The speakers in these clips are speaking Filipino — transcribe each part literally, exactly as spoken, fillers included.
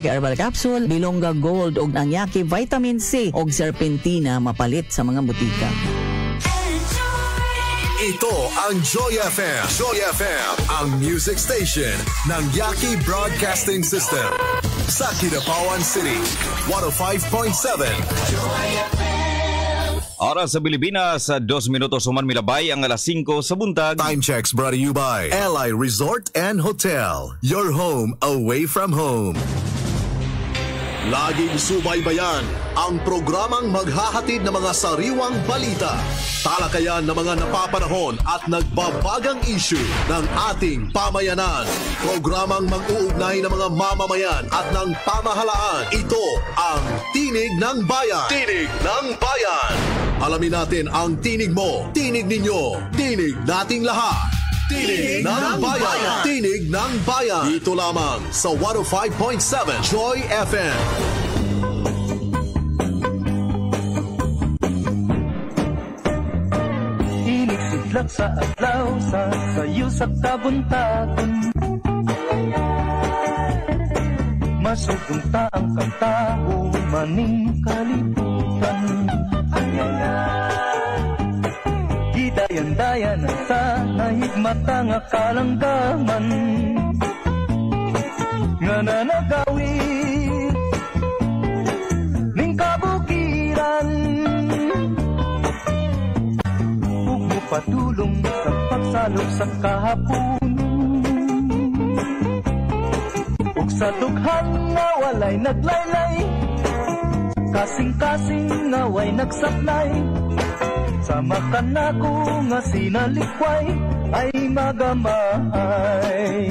Herbal Capsule, Bilonga Gold ug Nangyaki Vitamin C ug Serpentina mapalit sa mga butika. Ito ang Joy F M. Joy F M, ang music station ng Yaki Broadcasting System. Sa Kidapawan City, one oh five point seven. Joy F M. Oras sa Pilipinas, dos minutos human milabay ang alas singko sa buntag. Time checks brought to you by L I Resort and Hotel. Your home away from home. Laging subaybayan ang programang maghahatid ng mga sariwang balita, talakayan ng mga napapanahon at nagbabagang issue ng ating pamayanan. Programang mag-uugnay ng mga mamamayan at ng pamahalaan. Ito ang Tinig ng Bayan. Tinig ng Bayan. Alamin natin ang tinig mo, tinig ninyo, tinig nating lahat. Tinig, Tinig ng Bayan. Bayan. Tinig ng Bayan. Dito lamang sa one oh five point seven Joy F M. Inisidlak sa adlaw sa sayo sa kabuntagon. Masugunta ang kantao maning kalibutan. Dayan-dayan sa nahigmata nga kalanggaman nga nanagawid ning kabukiran ug mupadulong sa pagsalok sa kahapon ug sa dughan nga walay naglaylay kasing-kasing nga way nagsaplay. Sama ka na ko nga sinalikway ay magamay.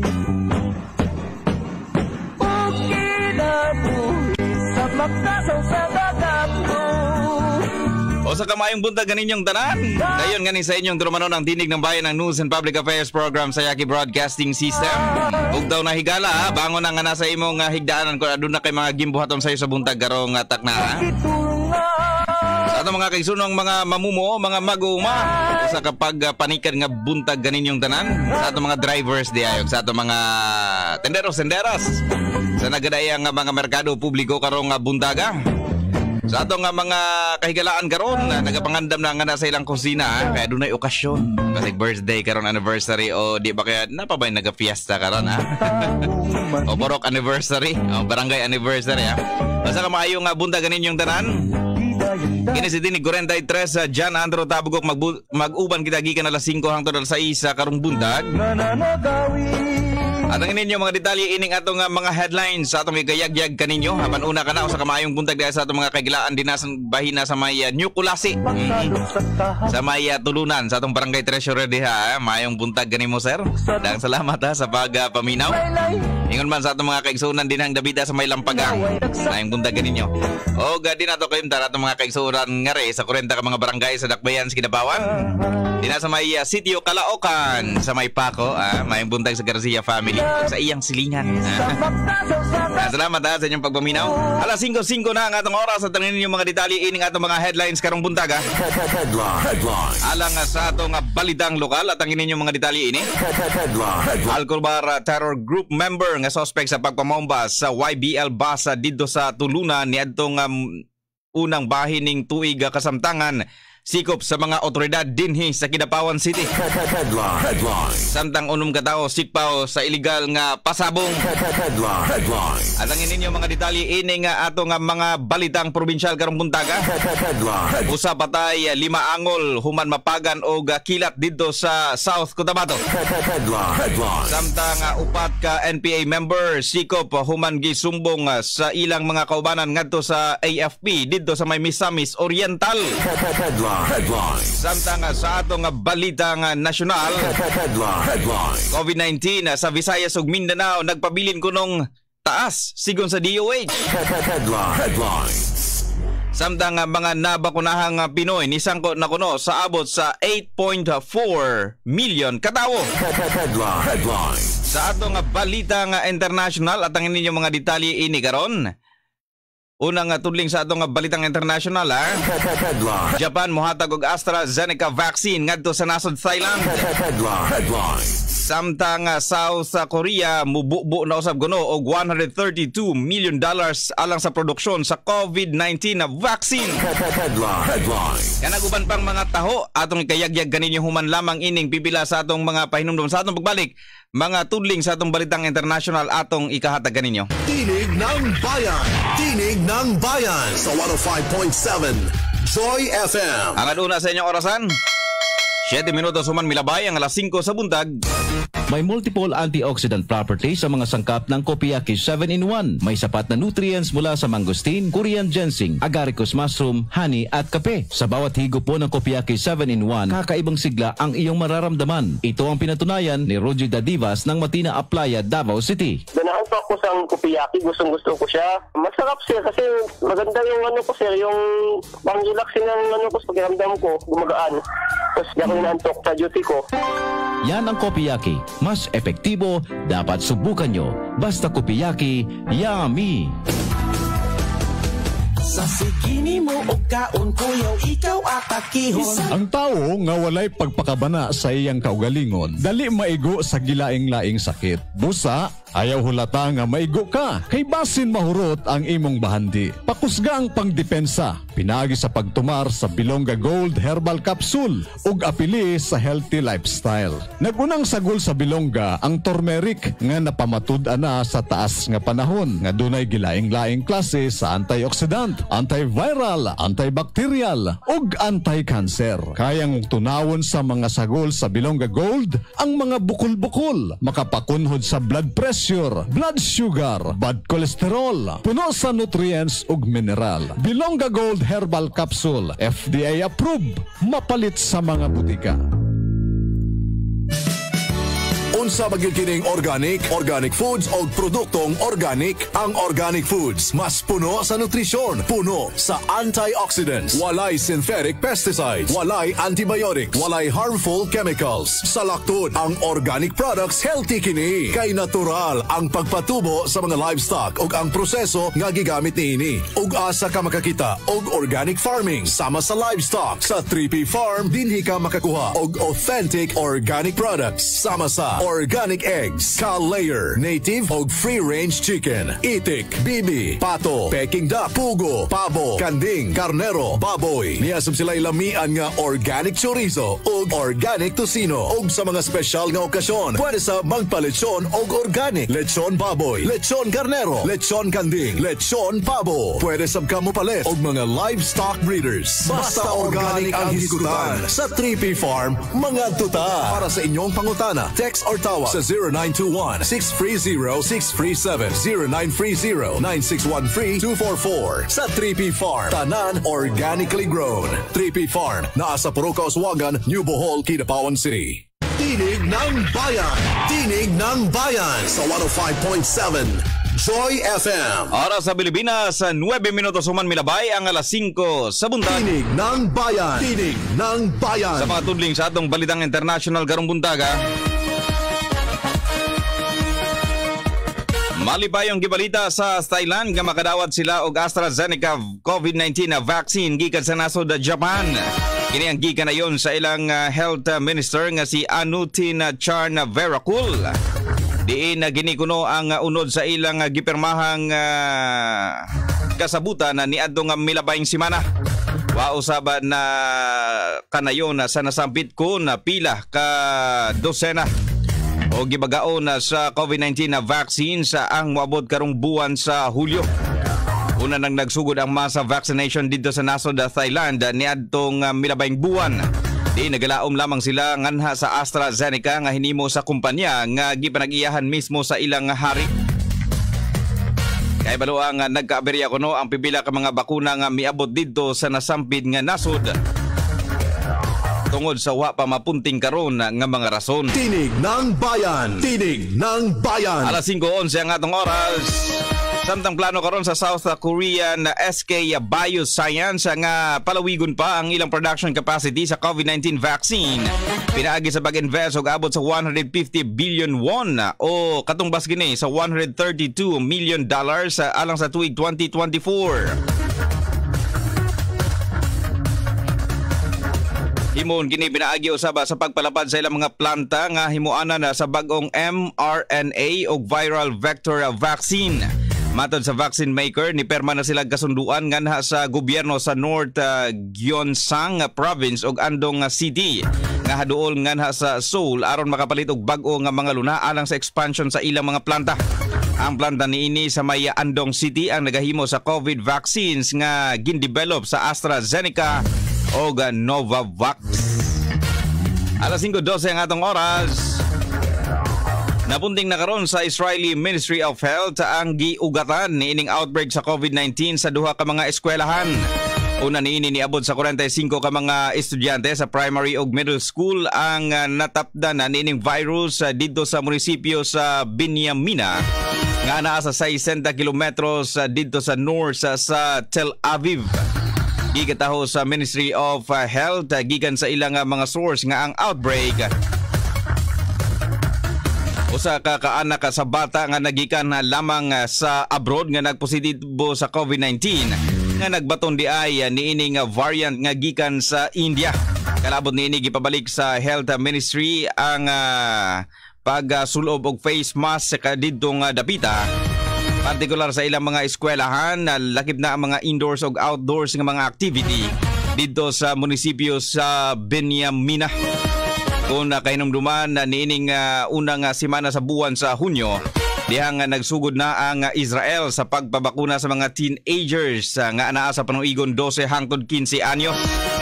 Okay na buhi sa magkasaw sa dadap ko. O sa kamayong buntag ganinyong tanan. Dayon ganin sa inyong trumanon ang Tinig ng Bayan ng News and Public Affairs Program sa Yaki Broadcasting System. Ug daw na higala ha, bangon na nga nasa imong uh, higdaanan kung adun na kay mga gimbuhaton sa iyo sa buntag garong uh, takna ha. Sa ato mga kaisunong mga mamumo, mga maguma sa kapag uh, panikan nga buntag ganinyong tanan. Sa ato mga drivers di ayog, sa ato mga tenderos-tenderas. Sa nagadayang uh, mga merkado publiko karong uh, buntaga. Sa ato nga mga kahigalaan karon na nagapangandam na nga na sa ilang kusina kaya dunay okasyon kasi birthday karon, anniversary o di ba kaya napabay nagafiesta karon ha. O borok anniversary o barangay anniversary ha. Basta ka maayong nga bunta ganin yung tanan. Kini si Tinig forty-three sa John Andrew Tabugok mag-uban kita gikan alas singko hangtod alas sais sa karong buntag. At ang ininyo mga detalye ining atong uh, mga headlines sa atong igayagyag kaninyo. Haban una ka na o sa kamayong buntag dahil sa atong mga kagilaan dinasan bahina sa may uh, New Kulasi. Mm-hmm. Sa may uh, tulunan sa atong barangay treasurer diha. Eh. Mayong buntag ganin mo sir. Dahil salamat ha sa pagpaminaw. Uh, Ingon man sa atong mga kaigsunan din ang Davida sa may Lampagang. Mayong buntag ganinyo. O gadi na to kayong tara atong mga kaigsunan nga re sa forty ka mga barangay sa Dakbayan sa Kidapawan. Dina sa may uh, sitio Caloocan sa may Paco. Ah, mayong buntag sa Garcia family. Sa iyang silingan. Salamat ha sa inyong pagpaminaw. Alas singko singko na ang atong oras at tanginin yung mga detalye ining atong mga headlines karong buntaga. Alang sa atong balitang lokal at tanginin yung mga detalye ini. Alcobar terror group member nga suspect sa pagpamomba sa Y B L bus dito sa Tulunan ni adtong um, unang bahining tuig kasamtangan. Sikop sa mga otoridad dinhi sa Kidapawan City. Headline. Headline. Samtang unom katao sikpaw sa illegal nga pasabong. Headline. Headline. Alangin ninyo mga detalye ini nga ato nga mga balitang probinsyal karong buntaga. Headline. Usa patay lima angol human mapagan og kilat dito sa South Cotabato. Headline. Headline. Samtang uh, upat ka N P A member sikop human gisumbong uh, sa ilang mga kaubanan ngadto sa A F P dito sa may Misamis Oriental. Headline. Headline. Samtang sa atong balitang nasyonal. Headline. Headline. COVID nineteen sa Visayas ug Mindanao nagpabilin kunong taas sigon sa D O H. Headline. Headline. Samtang mga nabakunahang Pinoy nisangko na kuno sa abot sa eight point four million katawo. Headline. Headline. Sa atong balitang international at ang inyong mga detalye ini karon. Unang tudling sa atong balitang international ha. Japan mohatag og AstraZeneca vaccine ngadto sa nasod Thailand. Headline. Samtang uh, South Korea mububo na usab kuno og one hundred thirty-two million dollars alang sa produksyon sa COVID nineteen na vaccine. Headlines. Kanaguban pang mga taho atong ikayagyag kaninyo human lamang ining pipila sa atong mga pahinumdum sa atong pagbalik mga tudling sa atong balitang international atong ikahatag kaninyo. Tinig ng Bayan. Tinig ng Bayan sa one oh five point seven Joy F M. Ang aduna sa inyong orasan, siyete minutos human milabay ang alas singko sa buntag. May multiple antioxidant properties sa mga sangkap ng Kopiaki seven in one. May sapat na nutrients mula sa mangosteen, Korean ginseng, agaricus mushroom, honey at kape. Sa bawat higop po ng Kopiaki seven in one, kakaibang sigla ang iyong mararamdaman. Ito ang pinatunayan ni Roger Dadivas ng Matina Aplaya, Davao City. Ganahan pa ako sa Kopiaki, gustong gusto ko siya. Masarap sir kasi maganda yung ano ko sir, yung pang-relaxing ng ano ko sa pakiramdam ko, gumagaan. Tapos di ako inaantok sa duty ko. Yan ang Kopiaki. Mas epektibo, dapat subukan nyo. Basta Kopiaki, yummy! Sa sigini mo o kaon kuyaw, ikaw atakihon. Ang tao nga walay pagpakabana sa iyang kaugalingon, dali maigo sa gilaing-laing sakit. Busa, ayaw hulata nga maigo ka, kay basin mahurot ang imong bahandi. Pakusga ang pangdepensa, pinagi sa pagtumar sa Bilonga Gold Herbal Capsule ug apili sa healthy lifestyle. Nagunang sagol sa Bilonga ang turmeric nga napamatud-an na sa taas nga panahon nga dunay gilaing-laing klase sa antioxidant, antiviral, antibacterial ug anti-cancer. Kayang tunawon sa mga sagol sa Bilonga Gold ang mga bukol-bukol, makapakunhod sa blood pressure, blood sugar, bad cholesterol, puno sa nutrients ug mineral. Bilonga Gold Herbal Capsule, F D A approved, mapalit sa mga butika. Unsa magikining organic, organic foods o produktong organic. Ang organic foods mas puno sa nutrisyon, puno sa antioxidants, walay synthetic pesticides, walay antibiotics, walay harmful chemicals. Sa laktod, ang organic products healthy kini kay natural ang pagpatubo sa mga livestock ug ang proseso nga gigamit niini. Ug asa ka makakita og organic farming sama sa livestock sa three P Farm, dinhi ka makakuha og authentic organic products sama sa organic eggs, Cal-Layer, native og free-range chicken, itik, bibi, pato, peking duck, pugo, pabo, kanding, karnero, baboy. Niyasam sila'y lamian nga organic chorizo og organic tocino. Og sa mga special nga okasyon, pwede sa magpa-lechon og organic, lechon baboy, lechon karnero, lechon kanding, lechon pabo. Pwede sa kamupalit og mga livestock breeders. Basta organic ang hisgutan sa three P Farm, mga tuta. Para sa inyong pangutana, text or tawag sa zero nine two one, six three zero, six three seven, zero nine three zero, nine six one three, two four four. Sa three P Farm, tanan organically grown. three P Farm, naa sa Puruca, Oswagan, New Bohol, Kidapawan City. Tinig ng Bayan. Tinig ng Bayan sa one oh five point seven Joy F M. Oras sa Pilipinas, nueve minutos human milabay ang alas singko sa buntag. Tinig ng Bayan. Tinig ng Bayan. Sa mga tudling sa atong balitang international karong buntaga, malipay ang gibalita sa Thailand nga makadawat sila og AstraZeneca COVID nineteen na vaccine gikan sa nasod Japan. Kini ang gikan ayon sa ilang uh, health minister nga si Anutin Charnvirakul. Diin na ginikuno ang uh, unod sa ilang uh, gipirmahang uh, kasabutan na niadto nga milabayng semana. Wa usaban na kanayon sa nasampit ko na pila ka dosena o gibagaon na sa COVID nineteen na vaccine sa ang moabot karong buwan sa Hulyo. Una nang nagsugod ang masa vaccination dito sa nasod Thailand niadtong uh, milabayng buwan. Di nagalaom lamang sila nganha sa AstraZeneca nga hinimo sa kumpanya nga gipanag-iyahan mismo sa ilang hari. Kay balo ang uh, nagkaaberya kuno ang pipila ka mga bakuna nga miabot dito sa nasampid nga nasod tungod sa wa pa mapunting karon nga mga rason. Tinig ng Bayan. Tinig ng Bayan. Alas singko onse ang atong oras. Samtang plano karon sa South Korean S K Bioscience nga palawigon pa ang ilang production capacity sa COVID nineteen vaccine. Pinaagi sa pag-invest og abot sa one hundred fifty billion won o katumbas gini sa one hundred thirty-two million dollars alang sa tuig twenty twenty-four. Himon kini pinaagi usaba sa pagpalapad sa ilang mga planta nga himuanan na sa bagong M R N A o viral vector vaccine. Matod sa vaccine maker, ni perma na sila kasunduan nga na sa gobyerno sa North uh, Gyeongsang Province ug Andong City nga haduol nga na sa Seoul aron makapalit og bag-o nga mga luna alang sa expansion sa ilang mga planta. Ang planta niini sa may Andong City ang nagahimo sa COVID vaccines nga gin-develop sa AstraZeneca o Novavax. Alas singko dose ang atong oras. Napunting na karon sa Israeli Ministry of Health ang giugatan niining outbreak sa COVID nineteen sa duha ka mga eskwelahan. Una niini niabot sa forty-five ka mga estudyante sa primary ug middle school ang uh, natapdan na niining virus uh, dito sa munisipyo sa Binyamina nga naa sa sixty kilometros uh, dito sa north uh, sa Tel Aviv. Gikataho sa Ministry of uh, Health uh, gikan sa ilang uh, mga source nga ang outbreak usa ka kaanak sa bata nga nagikan uh, lamang uh, sa abroad nga nagpositibo sa COVID nineteen nga nagbaton di ay uh, niining uh, variant nga gikan sa India. Kalabot niini gipabalik sa Health Ministry ang uh, pagsulob og face mask sa didtong uh, dapita. Partikular sa ilang mga eskwelahan, uh, lakip na ang mga indoors ug outdoors nga mga activity dito sa munisipyo sa Binyamina. Kung uh, kahinumduman na uh, niining uh, unang uh, simana sa buwan sa Hunyo, dihang uh, nagsugod na ang uh, Israel sa pagpabakuna sa mga teenagers uh, nga anaa sa panuigon twelve hangtod fifteen anyos.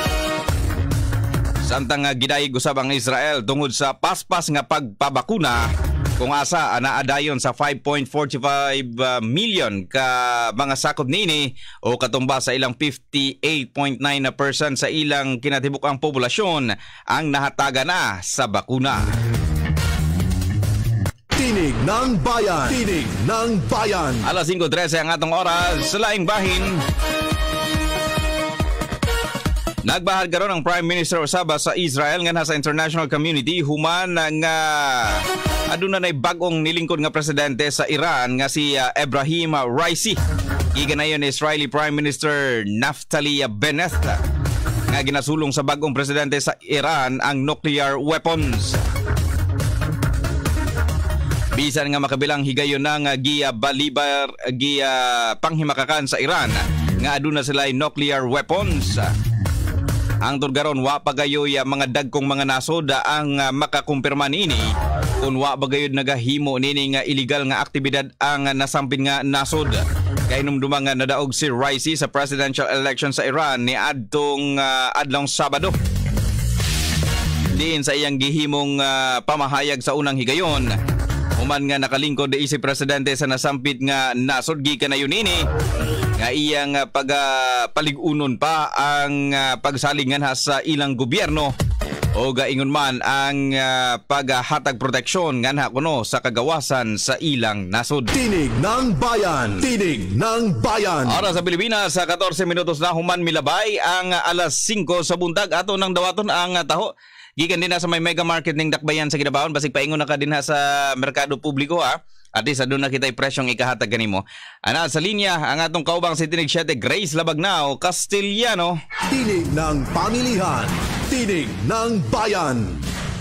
Samtang uh, gidayeg usab ang Israel tungod sa paspas nga pagpabakuna kung asa anaa dayon sa five point four five uh, million ka mga sakop niini o katumba sa ilang fifty-eight point nine percent sa ilang kinatibuk-ang populasyon ang nahataga na sa bakuna. Tinig ng Bayan. Tinig ng Bayan. Alas singko trese ang atong oras sa laing bahin. Nagbahal karon ang Prime Minister usaba sa Israel nga nasa international community human nga aduna nay bag-ong nilingkod nga presidente sa Iran nga si uh, Ebrahim Raisi. Giganayon ni Israeli Prime Minister Naftali Bennett nga ginasulong sa bag-ong presidente sa Iran ang nuclear weapons. Bisan nga makabilang higayon na nga giya balibar giya panghimakakan sa Iran nga aduna sila nuclear weapons. Ang turgaron wa pagayoy mga dagkong mga nasod ang uh, makakumpirma niini kung wa bagayod nagahimo nini nga illegal nga aktibidad ang uh, nasampin nga nasod. Kay numdumang nga nadaog si Raisi sa presidential election sa Iran ni adtong uh, adlong Sabado. Diin sa iyang gihimong uh, pamahayag sa unang higayon, human nga nakalingkod di si presidente sa nasampit nga nasod gikan na yun ini nga iyang uh, pagpaligunon uh, pa ang uh, pagsalingan ha sa ilang gobyerno o gaingon man ang uh, paghatag proteksyon nga kuno sa kagawasan sa ilang nasod. Tinig ng Bayan. Tinig ng Bayan. Oras sa Pilipinas sa fourteen minutos na human milabay ang uh, alas singko sa buntag ato nang dawaton ang uh, taho. Gikan din na sa may mega market ning Dakbayan sa Kinabaon basig paingon na ka din ha sa merkado publiko ha. At least adun na kita'y presyong ikahatag kanimo. Ana sa linya ang atong kaubang si Tinig siete Grace Labagnao Castellano. Tinig ng Pamilihan. Tinig ng Bayan.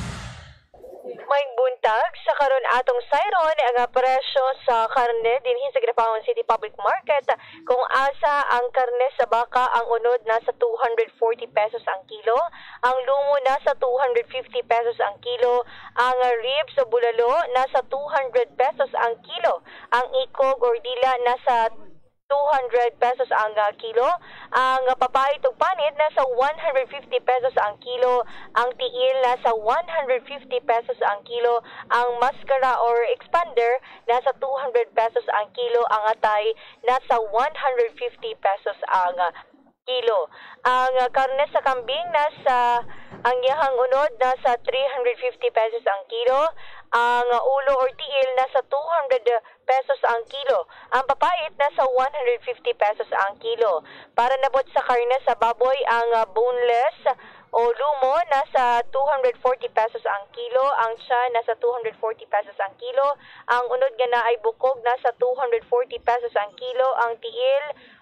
May buntag sa karon atong sayron ang presyo sa karne dinhi sa Kinabaon City Public Market kung asa ang karne sa baka ang unod nasa two hundred forty pesos ang kilo, ang lumo nasa two hundred fifty pesos ang kilo, ang ribs sa bulalo nasa two hundred pesos ang kilo, ang ikog or dila nasa two hundred pesos ang uh, kilo, ang uh, papait ug panit nasa one hundred fifty pesos ang kilo, ang tiil nasa one hundred fifty pesos ang kilo, ang mascara or expander nasa two hundred pesos ang kilo, ang atay nasa one hundred fifty pesos ang uh, kilo. Ang uh, karne sa kambing nasa ang yahang unod nasa three hundred fifty pesos ang kilo, ang uh, ulo or tiil nasa two hundred pesos ang kilo. Ang papait nasa one hundred fifty pesos ang kilo. Para nabot sa karne sa baboy, ang uh, boneless o lumo nasa two hundred forty pesos ang kilo, ang tiyan nasa two hundred forty pesos ang kilo, ang unod nga na ay bukog nasa two hundred forty pesos ang kilo, ang tiil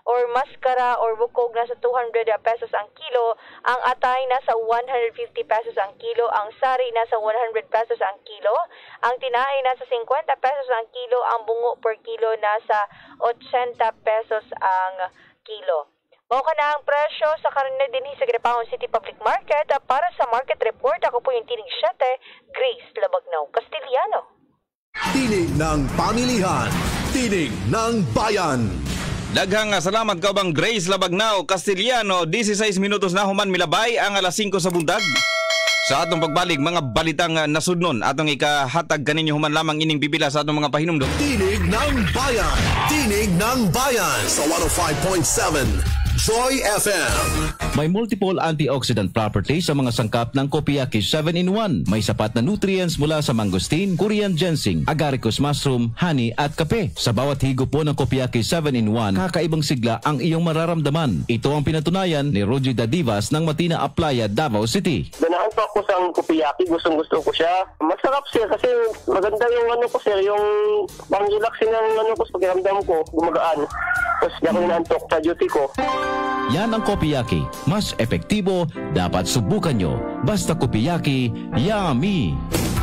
or maskara or bukog nasa two hundred pesos ang kilo, ang atay nasa one hundred fifty pesos ang kilo, ang sari nasa one hundred pesos ang kilo, ang tinay nasa fifty pesos ang kilo, ang bungo per kilo nasa eighty pesos ang kilo. Mao ka na ang presyo sa karne din sa Grapahon City Public Market. Para sa market report, ako po yung Tinig Siyete, Grace Labagnaw Castiliano. Tinig ng pamilihan, tinig ng bayan. Daghang salamat ka bang Grace Labagnaw Castiliano. sixteen minutos na human milabay ang alas five sa bundag. Sa atong pagbalik, mga balitang nasudnon atong ikahatag kaninyo human lamang ining bibila sa atong mga pahinumdom. Tinig ng bayan, tinig ng bayan sa one oh five point seven Joy F M. May multiple antioxidant properties sa mga sangkap ng Kopiyaki seven in one. May sapat na nutrients mula sa mangosteen, Korean ginseng, agaricus mushroom, honey at kape. Sa bawat higop po ng Kopiyaki seven in one, kakaibang sigla ang iyong mararamdaman. Ito ang pinatunayan ni Roger Dadivas ng Matina Aplaya, Davao City. Ganahan po ako sa Kopiyaki, gustong gusto ko siya. Masarap siya kasi maganda yung ano ko sir, yung pang-relax ng ano ko, pakiramdam ko, gumagaan. Tapos di ako inaantok sa duty ko. Yan ang Kopiyaki. Mas epektibo, dapat subukan nyo. Basta Kopiyaki, yummy!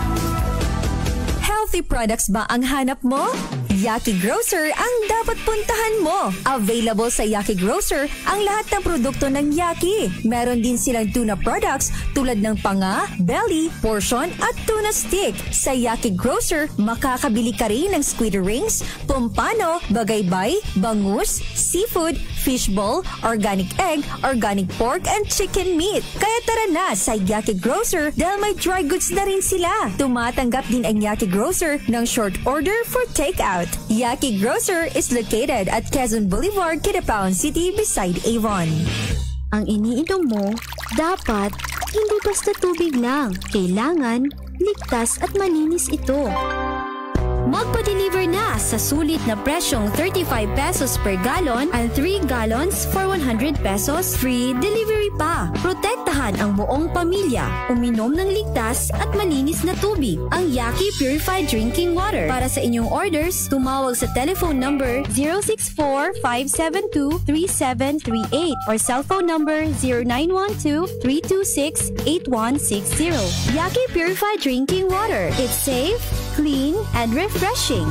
Healthy products ba ang hanap mo? Yaki Grocer ang dapat puntahan mo. Available sa Yaki Grocer ang lahat ng produkto ng Yaki. Meron din silang tuna products tulad ng panga, belly, portion at tuna stick. Sa Yaki Grocer, makakabili ka rin ng squid rings, pompano, bagaybay, bangus, seafood, fishball, organic egg, organic pork and chicken meat. Kaya tara na sa Yaki Grocer dahil may dry goods na rin sila. Tumatanggap din ang Yaki Grocer ng short order for takeout. Yaki Grocer is located at Quezon Boulevard, Kidapawan City beside Avon. Ang iniinom mo, dapat hindi basta tubig lang. Kailangan ligtas at malinis ito. Magpa-deliver na sa sulit na presyong thirty-five pesos per gallon and three gallons for one hundred pesos. Free delivery pa. Protektahan ang buong pamilya. Uminom ng ligtas at malinis na tubig. Ang Yaki Purified Drinking Water. Para sa inyong orders, tumawag sa telephone number zero six four, five seven two, three seven three eight or cellphone number zero nine one two, three two six, eight one six zero. Yaki Purified Drinking Water. It's safe, clean, and refreshing.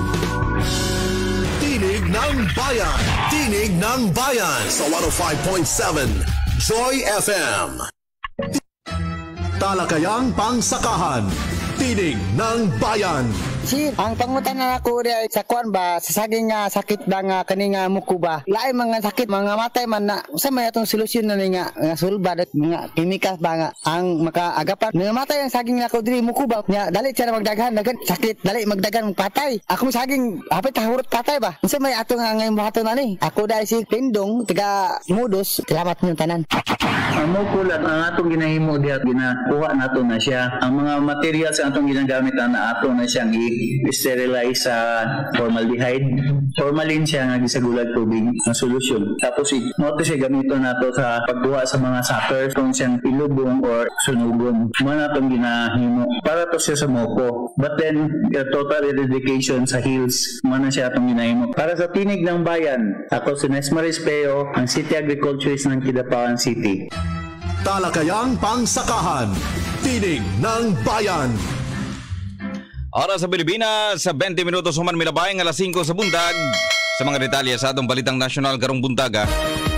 Tinig ng bayan, tinig ng bayan sa one oh five point seven Joy F M. Talakayang pangsakahan, tinig ng bayan. Sir, ang pangutan na ako rin sa kuan ba, sa saging nga sakit ba nga kaning nga muko ba? Lain mga sakit, mga matay man na, sa may atong solusyon na nga, nga sulba, mga kimikas ba nga, ang makaagapan. Mga matay ang saging nga ako rin muko ba? Nga, dali siya na magdaghan, dagan, sakit, dali magdagan, patay. Ako saging, hapit tahurot patay ba? Sa may atong nga ngayon buhaton na ni. Ako dahil si Pindong, taga Mudos, salamat niyong tanan. Ang mukulat, ang atong ginahimo diya, ginakuha nato na siya. Ang mga materials ang atong ginagamit na ato na siyang i-sterilize sa formaldehyde. Formalin siya nga gisagulag tubig na solusyon. Tapos imoto siya gamito nato sa pagkuha sa mga suckers kung siyang ilubong or sunugon. Mga natong ginahimo. Para to siya sa moko. But then, the total eradication sa hills, mga siya atong ginahimo. Para sa tinig ng bayan, ako si Nesmaris Peo, ang City Agriculturist ng Kidapawan City. Talakayang pangsakahan, tinig ng bayan. Oras sa Pilipinas, sa twenty minutos human milabay ng alas five sa bundag. Sa mga detalye sa atong balitang nasyonal karong buntaga.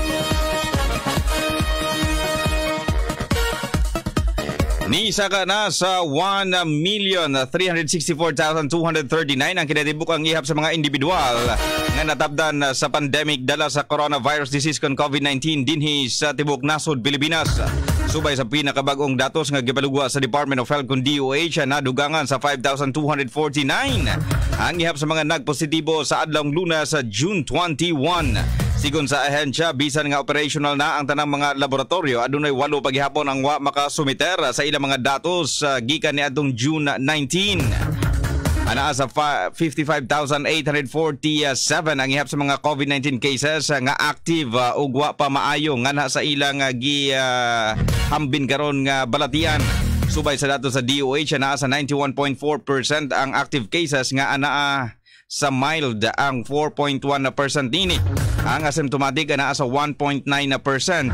Nisaka na sa one million three hundred sixty-four thousand two hundred thirty-nine ang kinatibukang ihap sa mga individual nga natabdan sa pandemic dala sa coronavirus disease kon COVID nineteen dinhi sa tibok nasod Pilipinas. Subay sa pinakabagong datos nga gibalugwa sa Department of Health kun D O H na dugangan sa five thousand two hundred forty-nine ang ihap sa mga nagpositibo sa adlawng Lunes sa June twenty-one. Sigon sa ahensya, bisan nga operational na ang tanang mga laboratorio, adunay walo paghihapon ang wa makasumiter sa ilang mga datos uh, gikan ni adtong June nineteen. Anaa sa fifty-five thousand eight hundred forty-seven ang ihap sa mga COVID nineteen cases uh, nga active uh, ug wa pa maayo nga na sa ilang uh, gi uh, hambin karon nga balatian. Subay sa datos sa D O H, anaa sa ninety-one point four percent ang active cases nga anaa sa mild ang four point one percent nini. Ang asymptomatic na sa one point nine percent.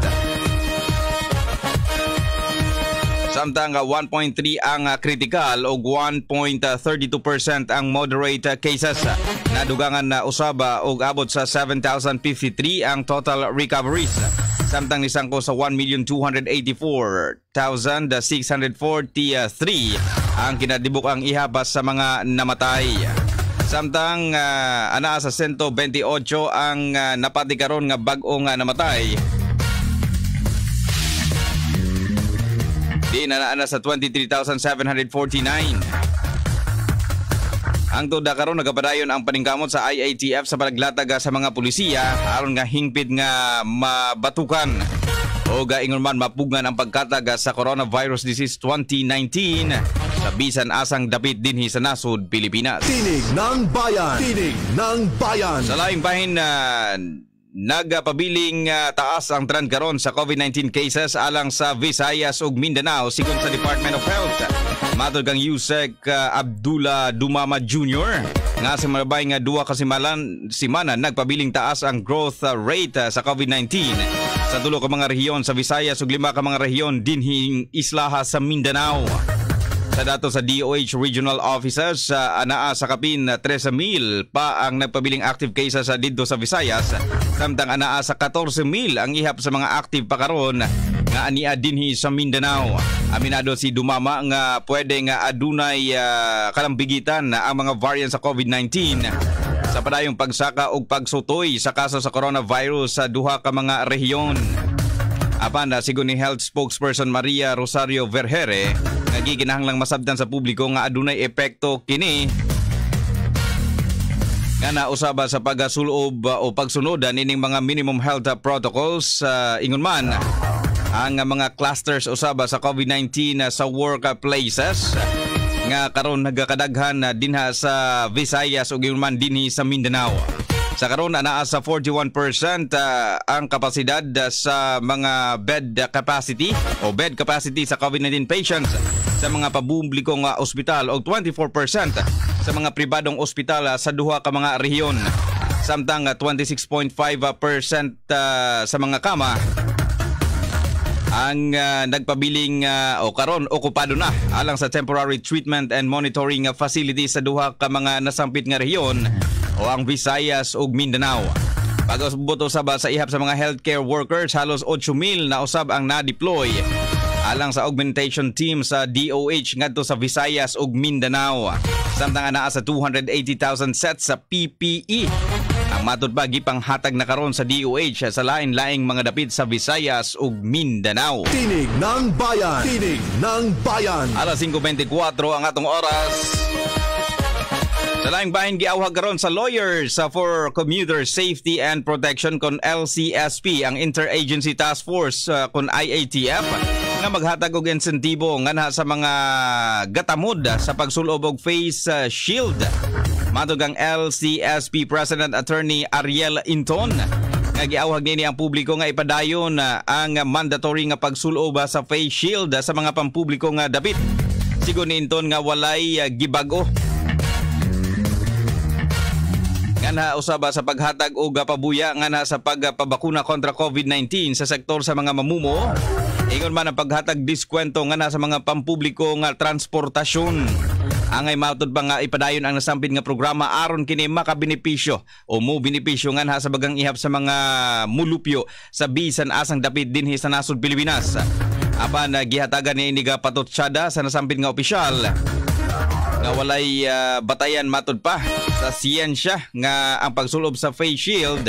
Samtang one point three ang critical o one point three two percent ang moderate cases. Nadugangan na usaba og abot sa seven thousand fifty-three ang total recoveries. Samtang nisangko sa one million two hundred eighty-four thousand six hundred forty-three ang kinadibuk ang ihabas sa mga namatay. Samtang uh, ana sa one hundred twenty-eight ang uh, napati karon nga bag-o nga namatay. Di na naana sa twenty-three thousand seven hundred forty-nine. Ang tuda karon nagapadayon ang paningkamot sa I A T F sa paglatag sa mga pulisiya aron nga hingpit nga mabatukan o gaingon man mapugan ang pagkatag sa coronavirus disease twenty nineteen sa bisan asang dapit dinhi sa nasod Pilipinas. Tinig ng Bayan. Tinig ng Bayan. Sa laing bahin na uh, nagpabiling uh, taas ang trend karon sa COVID nineteen cases alang sa Visayas ug Mindanao sigon sa Department of Health. Matod kang Yusek uh, Abdullah Dumama Junior nga sa malabay nga duwa ka simalan simana nagpabiling taas ang growth uh, rate uh, sa COVID nineteen sa tulo ka mga rehiyon sa Visayas ug lima ka mga rehiyon dinhing islaha sa Mindanao. Sa dato sa D O H Regional Offices, uh, anaa sa kapin uh, thirteen mil pa ang nagpabiling active cases uh, dito sa Visayas. Samtang anaa sa fourteen mil ang ihap sa mga active pa karon nga ania dinhi sa Mindanao. Aminado si Dumama nga pwede nga adunay uh, kalambigitan na ang mga variant sa COVID nineteen sa padayong pagsaka og pagsutoy sa kaso sa coronavirus sa duha ka mga rehiyon. Apan na sigon ni Health Spokesperson Maria Rosario Vergere, nagiginahanglang masabtan sa publiko nga adunay epekto kini nga nausaba sa pagasulob o pagsunod nining mga minimum health protocols. Uh, ingon man ang mga clusters usaba sa COVID nineteen sa workplaces nga karon nagakadaghan dinha sa Visayas ug ingon man dinhi sa Mindanao. Sa karon anaa sa forty-one percent uh, ang kapasidad uh, sa mga bed capacity o bed capacity sa COVID nineteen patients sa mga papublikong uh, ospital o twenty-four percent sa mga pribadong ospital uh, sa duha ka mga rehiyon. Samtang uh, twenty-six point five percent uh, sa mga kama ang uh, nagpabiling uh, o karon okupado na alang sa temporary treatment and monitoring uh, facilities sa duha ka mga nasampit nga rehiyon o ang Visayas ug Mindanao. Pag-usbot usab sa ihap sa mga healthcare workers, halos eight mil na usab ang na-deploy alang sa augmentation team sa D O H ngadto sa Visayas ug Mindanao. Samtang anaa sa two hundred eighty thousand sets sa P P E ang matud pa gipanghatag na karon sa D O H sa lain-laing mga dapit sa Visayas ug Mindanao. Tinig ng Bayan. Tinig ng Bayan. Alas five twenty-four ang atong oras. Sa laing bahin giawhag karon sa lawyers uh, for commuter safety and protection kon L C S P ang Interagency Task Force uh, kon I A T F nga maghatag og insentibo nga sa mga gatamod uh, sa pagsulob og face uh, shield. Matug ang L C S P President Attorney Ariel Inton nga giawhag nini ang publiko nga ipadayon uh, ang mandatory nga pagsulob uh, sa face shield uh, sa mga pampubliko nga dapit. Sigon ni Inton nga walay uh, gibago nga usaba sa paghatag o pabuya nga na sa pagpabakuna kontra COVID nineteen sa sektor sa mga mamumo. Ingon man ang paghatag diskwento nga na sa mga pampubliko nga transportasyon. Angay matod pa nga ipadayon ang nasampit nga programa aron kini makabenepisyo o mo benepisyo nga na sa bagang ihap sa mga mulupyo sa bisan asang dapit dinhi sa nasod Pilipinas. Apan uh, gihatagan ni iniga patotsyada sa nasampit nga opisyal nga walay uh, batayan matod pa sa siyensya nga ang pagsulob sa face shield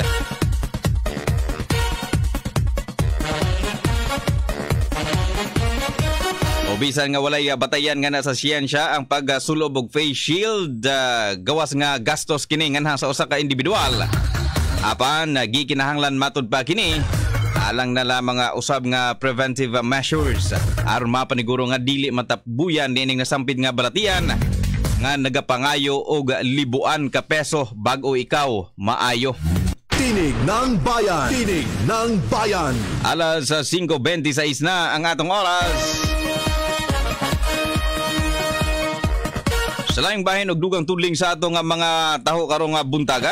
o bisan nga walay uh, batayan nga na sa siyensya ang pagsulob og face shield uh, gawas nga gastos kini nga sa usa ka individual. Apan uh, gikinahanglan matod pa kini alang na lamang nga usab nga preventive measures aron mapaniguro nga dili matapbuyan nining nasampit nga balatian nga nagapangayo og libuan ka peso bag-o ikaw maayo. Tinig ng Bayan. Tinig ng Bayan. Alas five twenty-six na ang atong oras. Sa laing bahin og dugang tudling sa ato nga mga taho karong nga buntaga.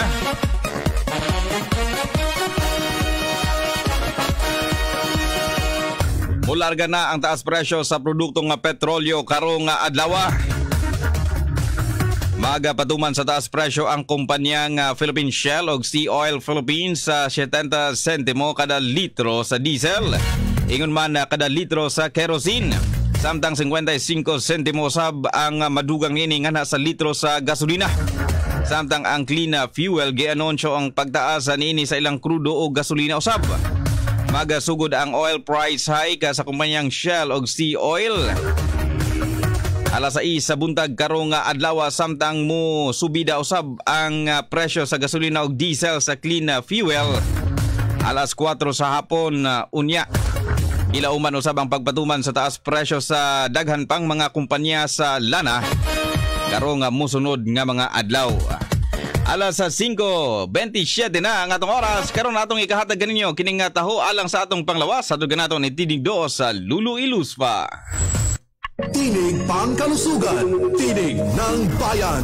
Mularga na ang taas presyo sa produktong nga petrolyo karong nga adlaw. Maga patuman sa taas presyo ang kumpanyang Philippine Shell o Sea Oil Philippines sa setenta sentimo kada litro sa diesel. Ingon man kada litro sa kerosene. Samtang fifty-five sentimo sab ang madugang nini nga sa litro sa gasolina. Samtang ang clean fuel gianunsyo ang pagtaas niini sa ilang krudo o gasolina usab. Magasugod ang oil price hike sa kumpanyang Shell o Sea Oil. Alas sais sa buntag karong adlaw samtang mo subida usab ang presyo sa gasolina o diesel sa clean fuel. Alas kwatro sa hapon unya. Ilauman usab ang pagpatuman sa taas presyo sa daghan pang mga kumpanya sa lana karong musunod nga mga adlaw. Alas cinco twenty-seven na ang atong oras. Karon natong ikahatag ganinyo kining nga taho alang sa atong panglawas sa dugan naton ni Tinig do sa Lulu Iluspa. Tinig Pangkalusugan, Tinig ng Bayan.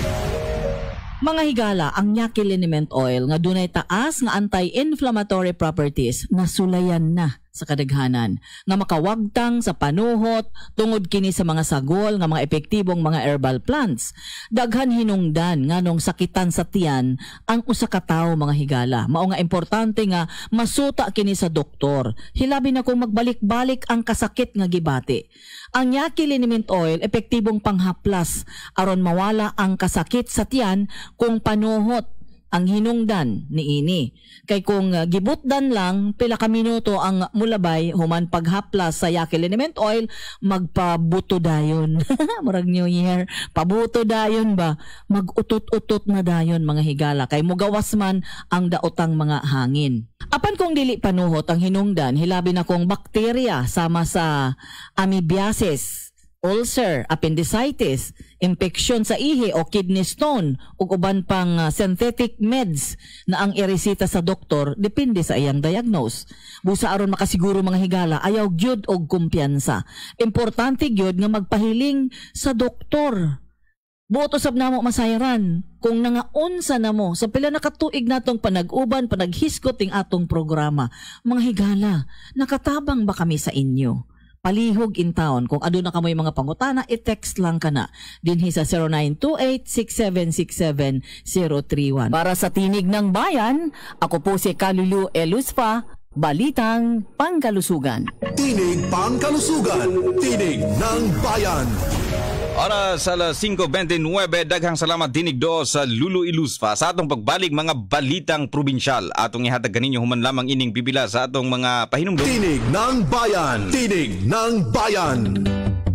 Mga higala, ang Yaki Liniment Oil nga dunay taas nga anti-inflammatory properties nasulayan na sa kadaghanan nga makawagtang sa panuhot tungod kini sa mga sagol nga mga epektibong mga herbal plants. Daghan hinungdan nganong sakitan sa tiyan ang usa ka tawo mga higala. Mao nga importante nga masuta kini sa doktor. Hilabi na kung magbalik-balik ang kasakit nga gibati. Ang Yaki Liniment Oil epektibong panghaplas aron mawala ang kasakit sa tiyan kung panuhot ang hinungdan niini. Kay kung uh, gibutdan lang pila ka minuto ang mulabay human paghaplas sa Yaki Liniment Oil, magpabuto dayon. Murag New Year, pabuto dayon ba? Magutot-utot na dayon mga higala kay mugawas man ang daotang mga hangin. Apan kung dili panuhot ang hinungdan, hilabi na kung bakterya sama sa amoebiasis, ulcer, appendicitis, infeksyon sa ihi o kidney stone ug uban pang uh, synthetic meds na ang iresita sa doktor depende sa iyang diagnose. Busa aron makasiguro mga higala, ayaw gyud og kumpiyansa. Importante gyud nga magpahiling sa doktor. Buot usab namo masayran kung nangaunsa namo sa pila na katuig natong panag-uban panaghiskot ing atong programa. Mga higala, nakatabang ba kami sa inyo? Palihog in town. Kung aduna ka mo'y mga pangutana, i-text lang ka na. Dinhi sa zero nine two eight, six seven six seven, zero three one. Para sa Tinig ng Bayan, ako po si Kalulu Eluspa, Balitang Pangkalusugan. Tinig Pangkalusugan, Tinig ng Bayan. Oras alas cinco twenty-nine, daghang salamat Tinig do sa Lulu Iluspa sa atong pagbalik mga balitang probinsyal. Atong ihatag kaninyo human lamang ining pipila sa atong mga pahinumdum. Tinig ng Bayan, Tinig ng Bayan.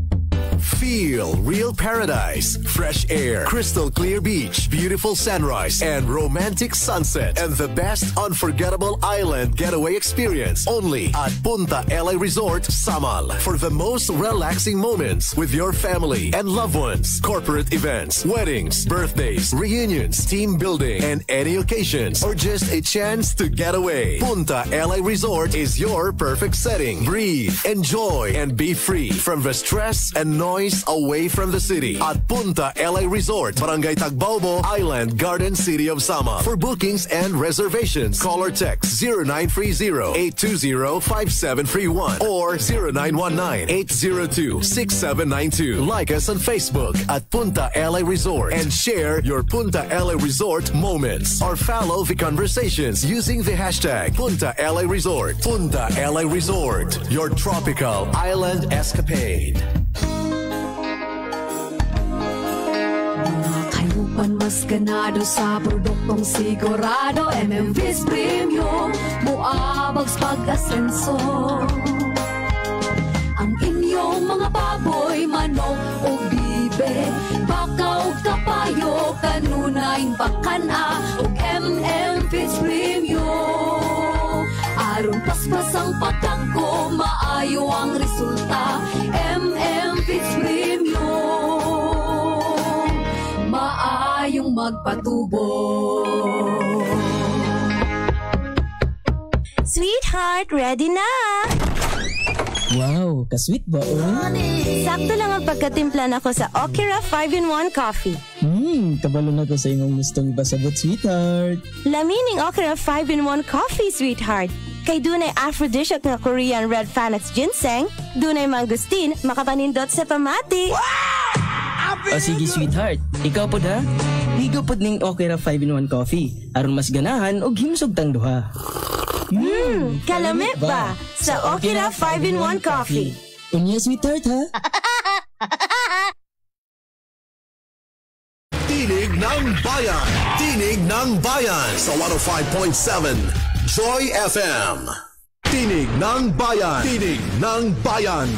Feel real paradise, fresh air, crystal clear beach, beautiful sunrise, and romantic sunset, and the best unforgettable island getaway experience only at Punta L A Resort, Samal. For the most relaxing moments with your family and loved ones, corporate events, weddings, birthdays, reunions, team building, and any occasions, or just a chance to get away. Punta L A Resort is your perfect setting. Breathe, enjoy, and be free from the stress and noise away from the city at Punta L A Resort, Barangay Tagbaobo, Island Garden City of Samal. For bookings and reservations, call or text zero nine three zero, eight two zero, five seven three one or zero nine one nine, eight zero two, six seven nine two. Like us on Facebook at Punta L A Resort and share your Punta L A Resort moments or follow the conversations using the hashtag Punta L A Resort. Punta L A Resort, your tropical island escapade. Mas ganado sa produktong sigurado M M V's Premium Muabags pag-asenso. Ang inyong mga baboy, manok o bibe, bakaw kapayo, kanunay bakana o M M V's Premium. Aron paspas ang pagkako, maayo ang resulta. M M V's Premium, maayong magpatubo. Sweetheart, ready na! Wow, ka-sweet ba, oh? Sakto lang ang pagkatimpla nako sa Okira five in one coffee. Hmm, kabalo na ko sa imong gustong pasabot, sweetheart. Lamining Okira five in one coffee, sweetheart. Kay dunay aphrodisiac nga Korean red Panax ginseng, dunay mangustin, makapanindot sa pamati. Wow! O sige, sweetheart. Ikaw po da? Higo po ning Okira five in one coffee. Aron mas ganahan o himsog tang duha. Hmm, kalamit ba sa Okira five in one coffee? Unya, sweetheart, ha? Tinig ng Bayan! Tinig ng Bayan sa one oh five point seven Joy F M. Tinig ng Bayan! Tinig ng Bayan!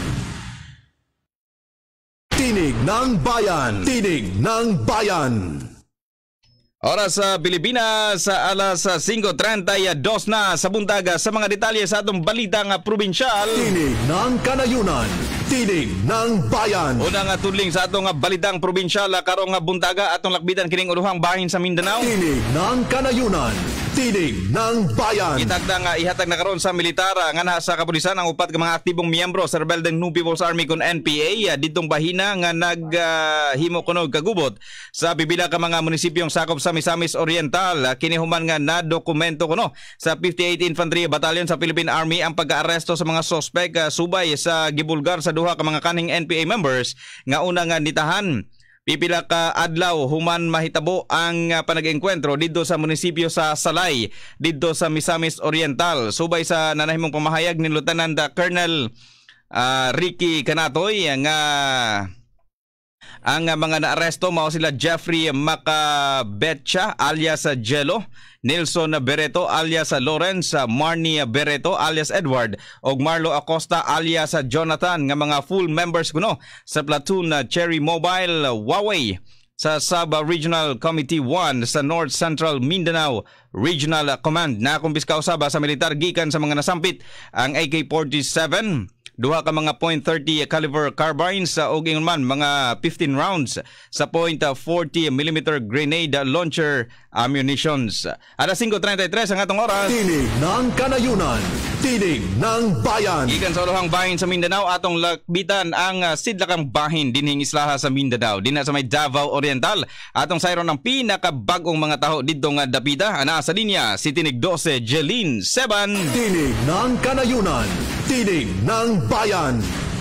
Tinig ng Bayan! Tinig ng Bayan! Oras sa Pilipinas sa alas five thirty-two na sa buntaga sa mga detalye sa atong balitang probinsyal. Tinig ng Kanayunan. Tinig ng Bayan. Una nga tudling sa atong balitang probinsyal karong buntaga atong lakbitan kining uluhang bahin sa Mindanao. Tinig ng Kanayunan. Tinig ng Bayan. Itagda nga ihatag na karon sa militar nga na sa kapulisan ang upat ka mga aktibong miyembro sa rebeldeng New People's Army kon N P A didtong bahina nga naghimo uh, kunog kagubot sa pipila ka mga munisipyong sakop sa Misamis Oriental. Kini human nga na dokumento kuno sa fifty-eighth Infantry Battalion sa Philippine Army ang pag-aaresto sa mga sospek uh, subay sa gibulgar sa duha ka mga kaning N P A members nga una nga nitahan. Pipila ka adlaw human mahitabo ang uh, panag-engkwentro didto sa munisipyo sa Salay didto sa Misamis Oriental. Subay sa nanahimong pamahayag ni Lieutenant Colonel uh, Ricky Canatoy nga ang uh, mga naaresto mao sila Jeffrey Macabetcha alias Jello, Nelson Bereto alias Lawrence, Marnie Bereto alias Edward og Marlo Acosta alias Jonathan nga mga full members kuno sa platoon Cherry Mobile Huawei sa Sub-Regional Committee one sa North Central Mindanao Regional Command. Na kumpiska usaba sa militar gikan sa mga nasampit ang A K forty-seven, duha ka mga point thirty caliber carbines uh, og ingon man mga fifteen rounds sa point forty millimeter grenade launcher ammunitions. Alas five thirty-three ang atong oras. Tinig ng Kanayunan. Tinig ng Bayan. Gikan sa uluhang bahin sa Mindanao atong lakbitan ang uh, sidlakang bahin dinhing islaha sa Mindanao dinha sa may Davao Oriental. Atong sayron ng pinakabag-ong mga taho didto nga dapita ana sa linya si Tinig twelve Jeline Seban. Tinig ng Kanayunan. Tinig ng Bayan.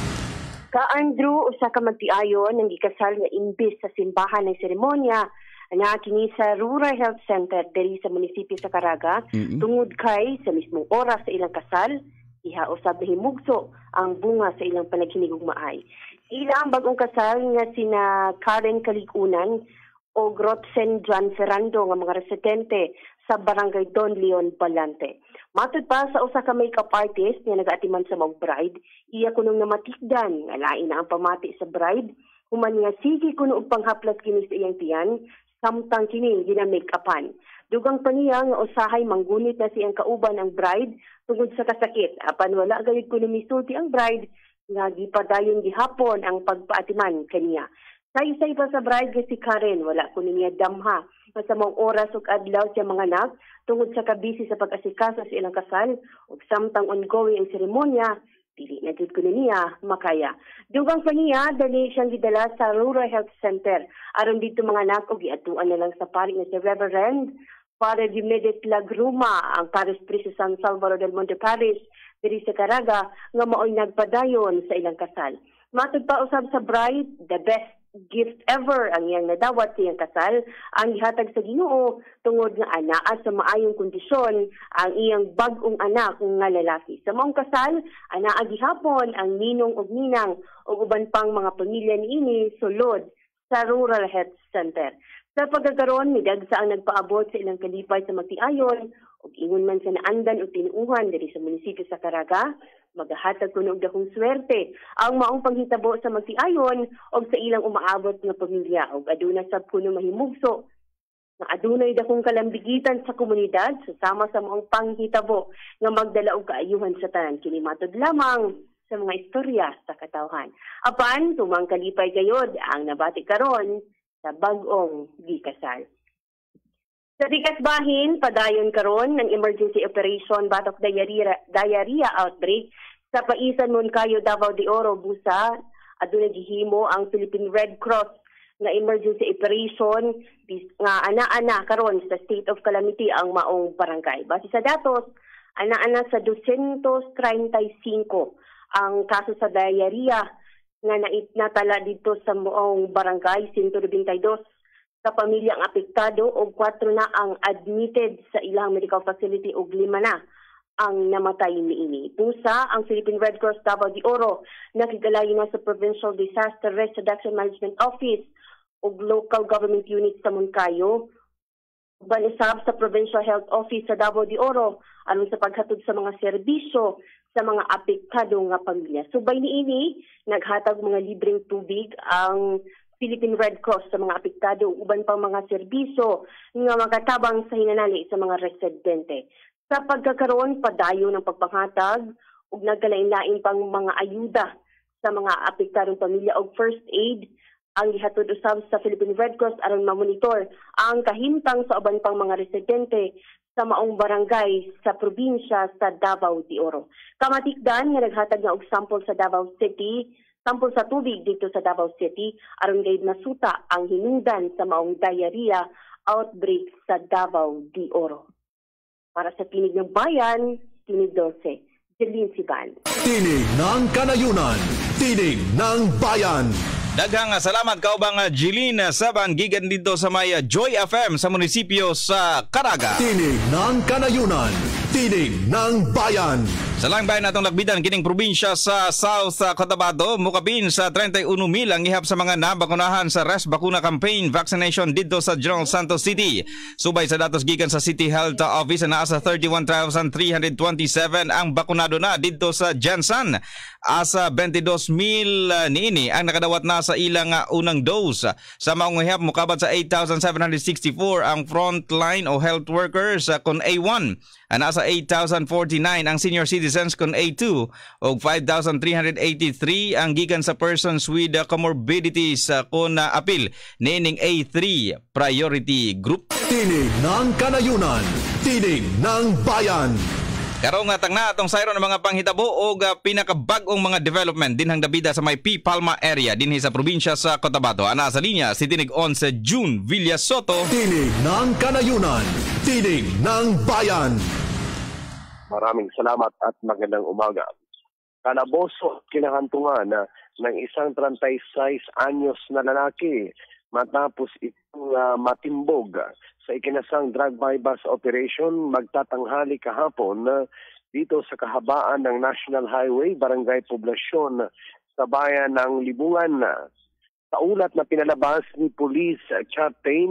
Ka Andrew usa ka magtiayon nang gikasal nga imbis sa simbahan ng seremonya na kini sa Rural Health Center diri sa munisipyo sa Caraga. Mm-hmm. Tungod kay sa mismong oras sa ilang kasal, iha usab himugso ang bunga sa ilang panaghinigugmaay. Ila ang bagong kasal nga sina Karen Kalikunan o Grotsen Juan Ferrando nga mga residente sa Barangay Don Leon Balante. Matud pa sa usa ka makeup artist nga nagaatiman sa mong bride, iya kunong namatikdan nga lain na ang pamati sa bride, human nga sige kuno og panghaplas kini sa iyang tiyan, samtang kini gina-makeupan. Dugang pa niya nga usahay manggunit na siyang kauban ang bride tungod sa kasakit. Apan wala gayud kuno misulti ang bride nga gipadayon gihapon ang pagpaatiman kaniya. Say-say pa sa bride nga si Karen, wala kuno niya damha sa mong oras ug adlaw siya mga anak tungod sa kabisi sa pag-asikaso sa ilang kasal ug samtang ongoing ang seremonya, dili na jud kuno niya makaya. Dugang pa niya dali siyang gidala sa Rural Health Center aron dito mga anak og giatuan na lang sa pari nga si Reverend Father Dimedit Lagruma, ang Parish Priest sa San Salvador del Monte Parish diri sa Caraga nga maoy nagpadayon sa ilang kasal. Matud pa usab sa bride, the best gift ever ang iyang nadawat sa iyang kasal, ang gihatag sa Ginoo tungod nga anaa sa maayong kondisyon ang iyang bag-ong anak nga lalaki. Sa maong kasal, anaa gihapon ang ninong ug ninang ug uban pang mga pamilya niini sulod sa Rural Health Center. Sa pagkakaroon, midagsa ang nagpaabot sa ilang kalipay sa magtiayon ug ingon man sa naandan o tinuuhan diri sa munisipyo sa Caraga, magahatag kuno og dakong swerte ang maong panghitabo sa magtiayon ug sa ilang umaabot nga pamilya ug aduna sab kuno mahimugso nga adunay dakong kalambigitan sa komunidad susama sa maong panghitabo nga magdala og kaayuhan sa tanan. Kini matud lamang sa mga istorya sa katawhan. Apan tumang kalipay gayod ang nabati karon sa bag-ong gikasal. Sa Rikas Bahin, padayon karon ng emergency operation batok diarrhea, diarrhea outbreak Sa paisan mon kayo Davao de Oro busa aduna gihimo ang Philippine Red Cross nga emergency operation nga ana-ana karon sa state of calamity ang maong barangay. Base sa datos, ana-ana sa two thirty-five ang kaso sa diarrhea nga natala dito sa maong barangay, one twenty-two sa pamilya ang apektado o four na ang admitted sa ilang medical facility o lima na ang namatay niini. Pusa ang Philippine Red Cross Davao de Oro nakigalayo na sa Provincial Disaster Risk Reduction Management Office o local government unit sa Moncayo. Banisab sa Provincial Health Office sa Davao de Oro aron sa paghatod sa mga serbisyo sa mga apektado nga pamilya. Subay niini naghatag mga libreng tubig ang Philippine Red Cross sa mga apektado uban pang mga serbisyo nga makatabang sa hinanali sa mga residente. Sa pagkakaroon, padayo ng pagpanghatag ug nagkalain-lain pang mga ayuda sa mga apektadong pamilya o first aid ang gihatod usab sa Philippine Red Cross aron ma-monitor ang kahimtang sa uban pang mga residente sa maong barangay sa probinsya sa Davao de Oro. Kamatikdan nga naghatag nga og sample sa Davao City, sample sa tubig dito sa Davao City aron gayud masuta ang hinungdan sa maong diarrhea outbreak sa Davao de Oro. Para sa Tinig ng Bayan, Tinig twelve, Jeline Siban. Tinig ng Kanayunan, Tinig ng Bayan. Daghang salamat kaubang Jeline Saban gikan dito sa may Joy F M sa munisipyo sa Caraga. Tinig ng Kanayunan, Tinig ng Bayan. Sa lang bayan natong nagbidan kining probinsya sa South Cotabato, mukabin sa thirty-one mil ang ihap sa mga nabakunahan sa Res Bakuna Campaign Vaccination dito sa General Santos City. Subay sa datos gikan sa City Health Office na asa thirty-one thousand three hundred twenty-seven ang bakunado na dito sa Jansan. Asa twenty-two mil uh, niini ang nakadawat na sa ilang uh, unang dose. Sa maong ihap mukabat sa eight thousand seven hundred sixty-four ang frontline o health workers uh, kon A one. Nasa eight thousand forty-nine ang senior citizens kon A two o five thousand three hundred eighty-three ang gikan sa persons with uh, comorbidities uh, kon uh, apil nining A three priority group. Tinig ng Kanayunan, Tinig ng Bayan. Karong nga tangna atong sayro ng mga panghitabo o uh, pinakabag-ong mga development dinhang dabida sa may P. Palma area dinhi sa probinsya sa Cotabato. Ana sa linya si Tinig eleven June Villasoto. Tinig ng Kanayunan, Tinig ng Bayan. Maraming salamat at magandang umaga. Kalaboso kinahantungan na ng isang thirty-six anyos na lalaki matapos itong uh, matimbog sa ikinasang drug bypass operation magtatanghali kahapon uh, dito sa kahabaan ng National Highway, Barangay Poblasyon sa bayan ng Libungan. Sa ulat na pinalabas ni Police Captain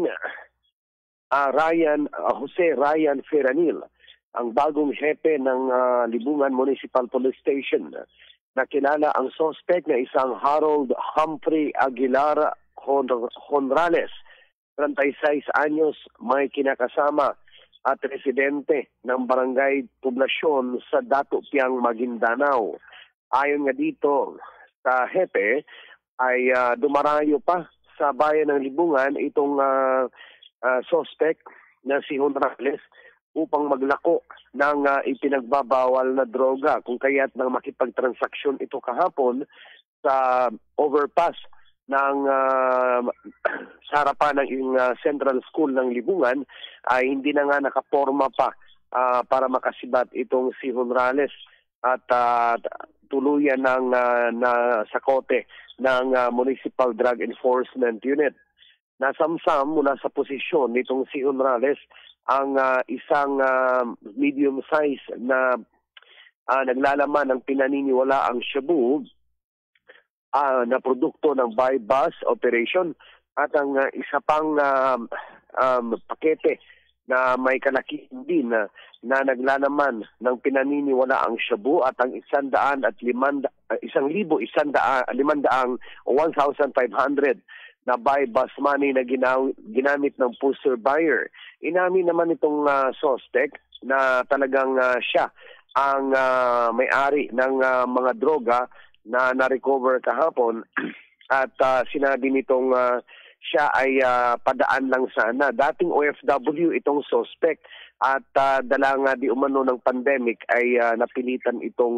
uh, Ryan uh, Jose Ryan Ferranil, ang bagong hepe ng uh, Libungan Municipal Police Station. Nakilala ang suspect na isang Harold Humphrey Aguilar Honrales, thirty-six anyos, may kinakasama at residente ng Barangay Poblasyon sa Dato Piang, Maguindanao. Ayon nga dito sa hepe ay uh, dumarayo pa sa bayan ng Libungan itong uh, uh, suspect na si Honrales upang maglako ng uh, ipinagbabawal na droga, kung kaya't nang makipagtransaksyon ito kahapon sa overpass ng uh, sa harapan ng uh, Central School ng Libungan ay hindi na nga nakaporma pa uh, para makasibat itong si Honrales at uh, tuluyan ng uh, na sakote ng uh, Municipal Drug Enforcement Unit. Nasamsam mula sa posisyon nitong si Honrales ang uh, isang uh, medium size na uh, naglalaman ng pinaniniwalaang shabu uh, na produkto ng bypass operation at ang uh, isa pang uh, um, pakete na may kalakihan din na, na naglalaman ng pinaniniwalaang shabu at ang isang daan at limanda, uh, isang libo, isang daan, limandaang one thousand five hundred na bypass money na ginaw, ginamit ng poster buyer. Inamin naman itong uh, suspect na talagang uh, siya ang uh, may-ari ng uh, mga droga na na-recover kahapon at uh, sinabi nitong uh, siya ay uh, padaan lang sana. Dating O F W itong suspect at uh, dala nga di umano ng pandemic ay uh, napilitan itong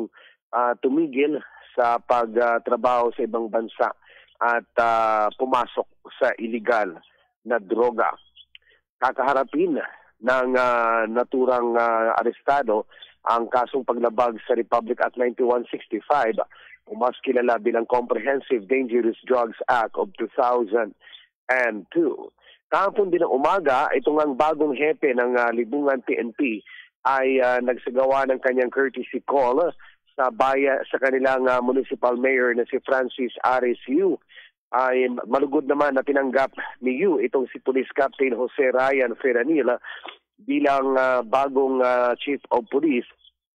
uh, tumigil sa pagtrabaho uh, sa ibang bansa at uh, pumasok sa illegal na droga. Kakaharapin ng uh, naturang uh, arestado ang kasong paglabag sa Republic Act ninety-one sixty-five o mas kilala bilang Comprehensive Dangerous Drugs Act of two thousand two. Kahapon din ng umaga, itong ang bagong hepe ng uh, Libungan P N P ay uh, nagsagawa ng kanyang courtesy call sa baya sa kanilang uh, municipal mayor na si Francis Ares Yu. Ay malugod naman na tinanggap ni Yu itong si Police Captain Jose Ryan Ferranil bilang uh, bagong uh, Chief of Police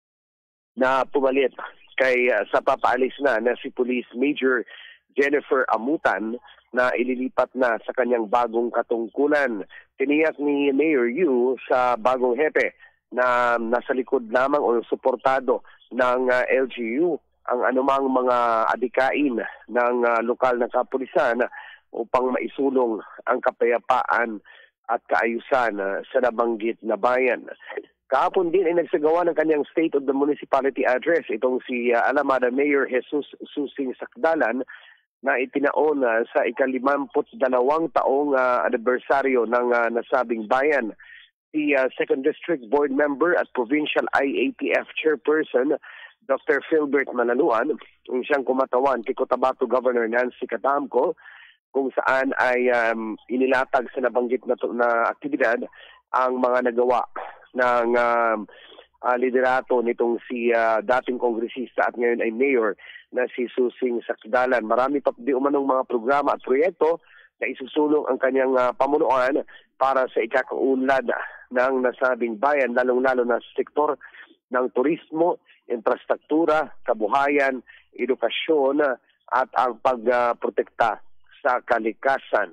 na pumalit kay uh, sa papaalis na na si Police Major Jennifer Amutan na ililipat na sa kanyang bagong katungkulan. Tiniyak ni Mayor Yu sa bagong hepe na nasa likod lamang o suportado ng uh, L G U ang anumang mga adikain ng uh, lokal na kapulisan upang maisulong ang kapayapaan at kaayusan uh, sa nabanggit na bayan. Kahapon din ay nagsagawa ng kanyang State of the Municipality Address itong si uh, Alamada Mayor Jesus Susing Sakdalan na itinaon uh, sa ikalimamput dalawang taong uh, anibersaryo ng uh, nasabing bayan. Si uh, Second District Board Member at Provincial I A P F Chairperson Doctor Philbert Malaluan, yung siyang kumatawan kay Cotabato Governor Nancy Catamco, kung saan ay um, inilatag sa nabanggit na, na aktibidad ang mga nagawa ng um, uh, liderato nitong si uh, dating kongresista at ngayon ay mayor na si Susing Sakdalan. Marami pa di umanong mga programa at proyekto na isusulong ang kanyang uh, pamunuan para sa ikakaunlad ng nasabing bayan, lalong-lalo na sa sektor ng turismo, infrastruktura, kabuhayan, edukasyon at ang pagprotekta sa kalikasan.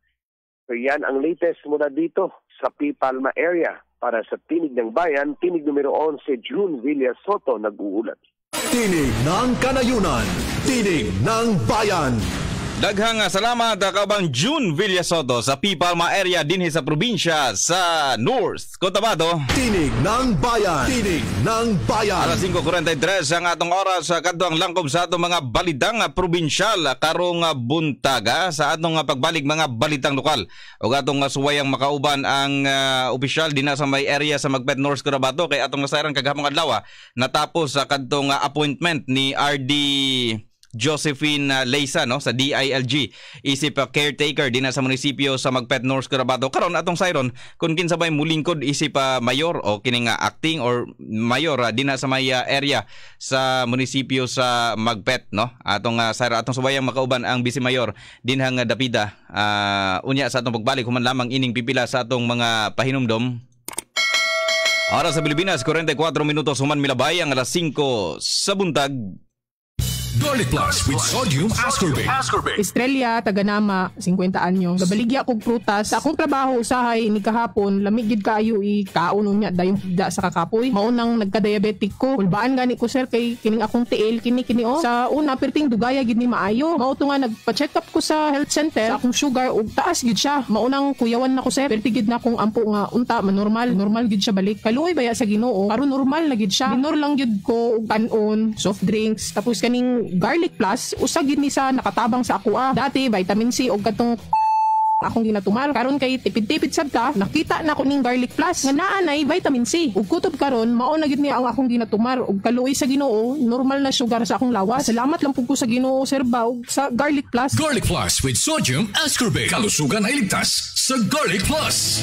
So yan ang latest mula dito sa P. Palma area. Para sa Tinig ng Bayan, Tinig numero eleven, June Villa Soto nag-uulat. Tinig ng Kanayunan, Tinig ng Bayan. Daghang salamat kaubang June Villa Soto sa P. Palma area dinhi sa probinsya sa North Cotabato. Tinig ng Bayan. Tinig ng Bayan. Alas five forty-three ang atong oras sa kadtong langkob sa atong mga balitang probinsyal karong buntaga sa atong pagbalik mga balitang lokal. Ug atong suwayang makauban ang uh, opisyal dinha sa may area sa Magpet North Cotabato kay atong nasayran kagahapon adlaw natapos sa kadtong uh, appointment ni R D Josephine uh, Leisa no sa D I L G isip uh, caretaker din sa munisipyo sa Magpet North Cotabato. Karon atong sayron kung kinsabay mulingkod isip uh, mayor o kining uh, acting or mayor uh, din sa may uh, area sa munisipyo sa Magpet no. Atong uh, sayron atong subayang makauban ang vice mayor dinhang uh, dapida uh, unya sa atong pagbalik human lamang ining pipila sa atong mga pahinumdom. Oras sa Pilipinas forty-four minutos human milabay ang alas five sa buntag. Garlic Plus with sodium ascorbate. Estrella, taganama, fifty anyos. Gabaligya kog prutas. Sa akong trabaho usahay ni kahapon, lamig gid kaayo i kaon unya dayon da sa kakapoy. Maunang nagka-diabetic ko. Ulbaan gani ko sir kay kining akong tiil kini kini oh. Sa una perting dugaya gid ni maayo. Mao to nga nagpa-check up ko sa health center. Sa akong sugar ug taas gid siya. Maunang kuyawan na ko sir. Perti gid na akong ampo nga unta manormal. Normal gid siya balik. Kaluoy baya sa Ginoo. Karon normal na gid siya. Minor lang gid ko og kanon, soft drinks, tapos kaning Garlic Plus usag gid ni sa nakatabang sa ako ah. Dati vitamin C og katong akong ginatumal karon kay tipid-tipid sad ta nakita na ko ning Garlic Plus nga naa nay vitamin C ug kutob karon mao na gid ni ang akong ginatumar ug kaluoy sa Ginoo normal na sugar sa akong lawas. Salamat lang pug ko sa Ginoo sir ba ug sa Garlic Plus. Garlic Plus with sodium ascorbate. Kalusugan ay ligtas sa Garlic Plus.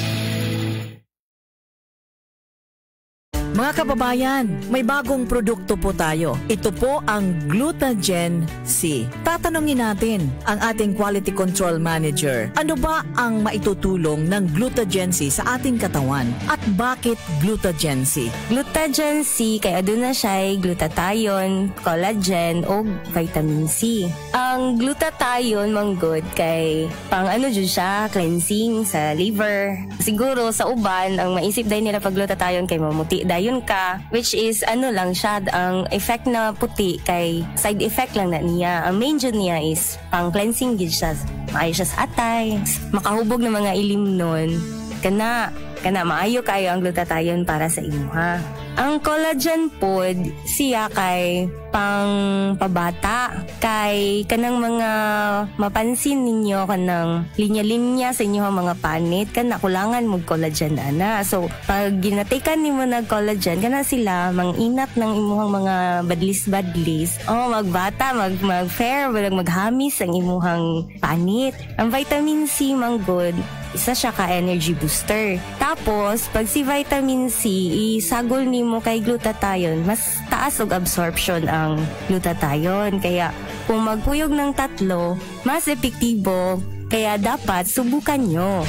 Mga kababayan, may bagong produkto po tayo. Ito po ang Glutagen C. Tatanungin natin ang ating Quality Control Manager. Ano ba ang maitutulong ng Glutagen C sa ating katawan? At bakit Glutagen C? Glutagen C, kay aduna siya glutathione, collagen, o vitamin C. Ang glutathione, manggod, kay pang ano dyan siya, cleansing sa liver. Siguro sa uban, ang maisip dahil nila pag glutathione kay mamuti dayon ka, which is ano lang siya, ang effect na puti kay side effect lang na niya. Ang main dyan niya is pang cleansing gid siya. Maayo siya sa atay, makahubog ng mga ilim nun. Kana, kana maayo kayo ang glutathione para sa imuha. Ang collagen pod, siya kay pang pabata. Kay kanang mga mapansin ninyo kanang linya-linya sa inyo mga panit, kana kulangan mo collagen ana. So pag ginatikan nimo nag collagen kana sila manginat ng imuhang mga badlis-badlis. Oh, magbata, mag mag-fair, maghamis ang imuhang panit. Ang vitamin C manggod, isa siya ka energy booster. Tapos, pag si vitamin C, isagol nimo kay glutathione, mas taas og absorption ang glutathione. Kaya, kung magpuyog ng tatlo, mas epektibo. Kaya dapat subukan nyo.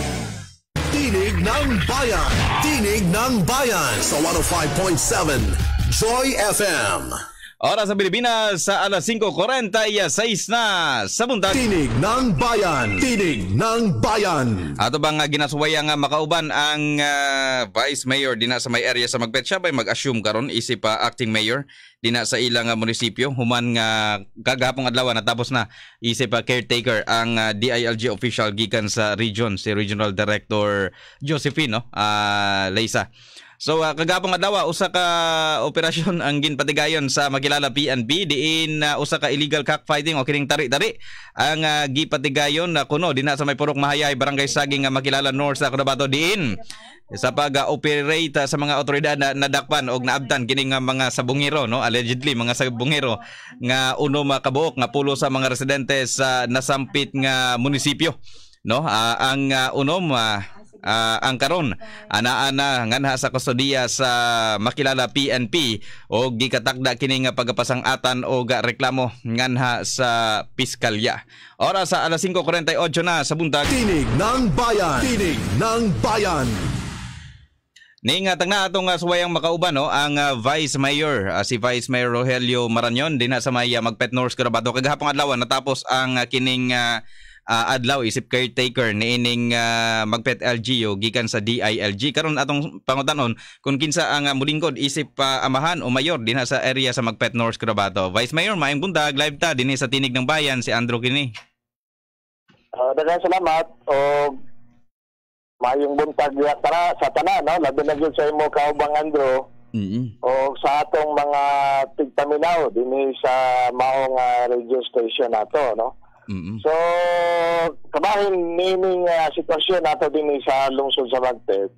Tinig ng Bayan! Tinig ng Bayan sa one oh five point seven Joy F M. Oras sa Pilipinas sa alas singko kuwarenta y sais na sa buntag. Tinig ng Bayan. Tinig ng Bayan. Ato bang uh, ginasuwaya nga makauban ang uh, Vice Mayor dina sa may area sa Magpet. Siya ba'y mag-assume karon isip pa uh, acting mayor dina sa ilang uh, munisipyo. Human nga uh, kagapong adlaw natapos na isip pa uh, caretaker ang uh, D I L G official gikan sa region, si Regional Director Josephine no? uh, Leisa. So uh, kagapong adlaw usa ka operasyon ang ginpatigayon sa Makilala P N P diin uh, usa ka illegal cockfighting o kining tari-tari ang uh, gipatigayon na uh, kuno dina sa may Purok Mahayay, Barangay Saging nga uh, Makilala North sa Cotabato diin sa pag-operate uh, sa mga otoridad na nadakpan og naabtan kining uh, mga sabungero no, allegedly mga sabungero nga unom uh, kabuok nga pulo sa mga residente sa nasampit nga munisipyo no. Uh, ang uh, unom uh, Uh, ang karon ana-ana nganha sa kustodiya sa Makilala P N P o gikatakda kini nga pagapasang-atan o reklamo nganha sa piskalya. Oras sa alas singko kuwarenta y ocho na sa buntag. Tinig ng Bayan. Tinig ng Bayan. Ning uh, tagna atong uh, suwayang makauban no ang uh, Vice Mayor uh, si Vice Mayor Rogelio Marañon dinha sa may uh, Magpet North Cotabato kagahapon adlaw natapos ang uh, kining uh, Uh, adlaw isip caretaker niining uh, Magpet L G O gikan sa D I L G karon atong pangutanon kung kinsa ang uh, mulingkod isip uh, amahan o mayor dinha sa area sa Magpet North Cotabato. Vice Mayor, maayong buntag, live ta dinhi sa Tinig ng Bayan si Andrew kini. Uh, daghang salamat o maayong buntag tara sa tanan no, labi na gyud sa imo kaubang Andrew. Mm-hmm. O sa atong mga tigpaminaw dinhi sa maong uh, radio station nato no. Mm-hmm. So, kabahin nining uh, sitwasyon nato din sa lungsod sa Magpet.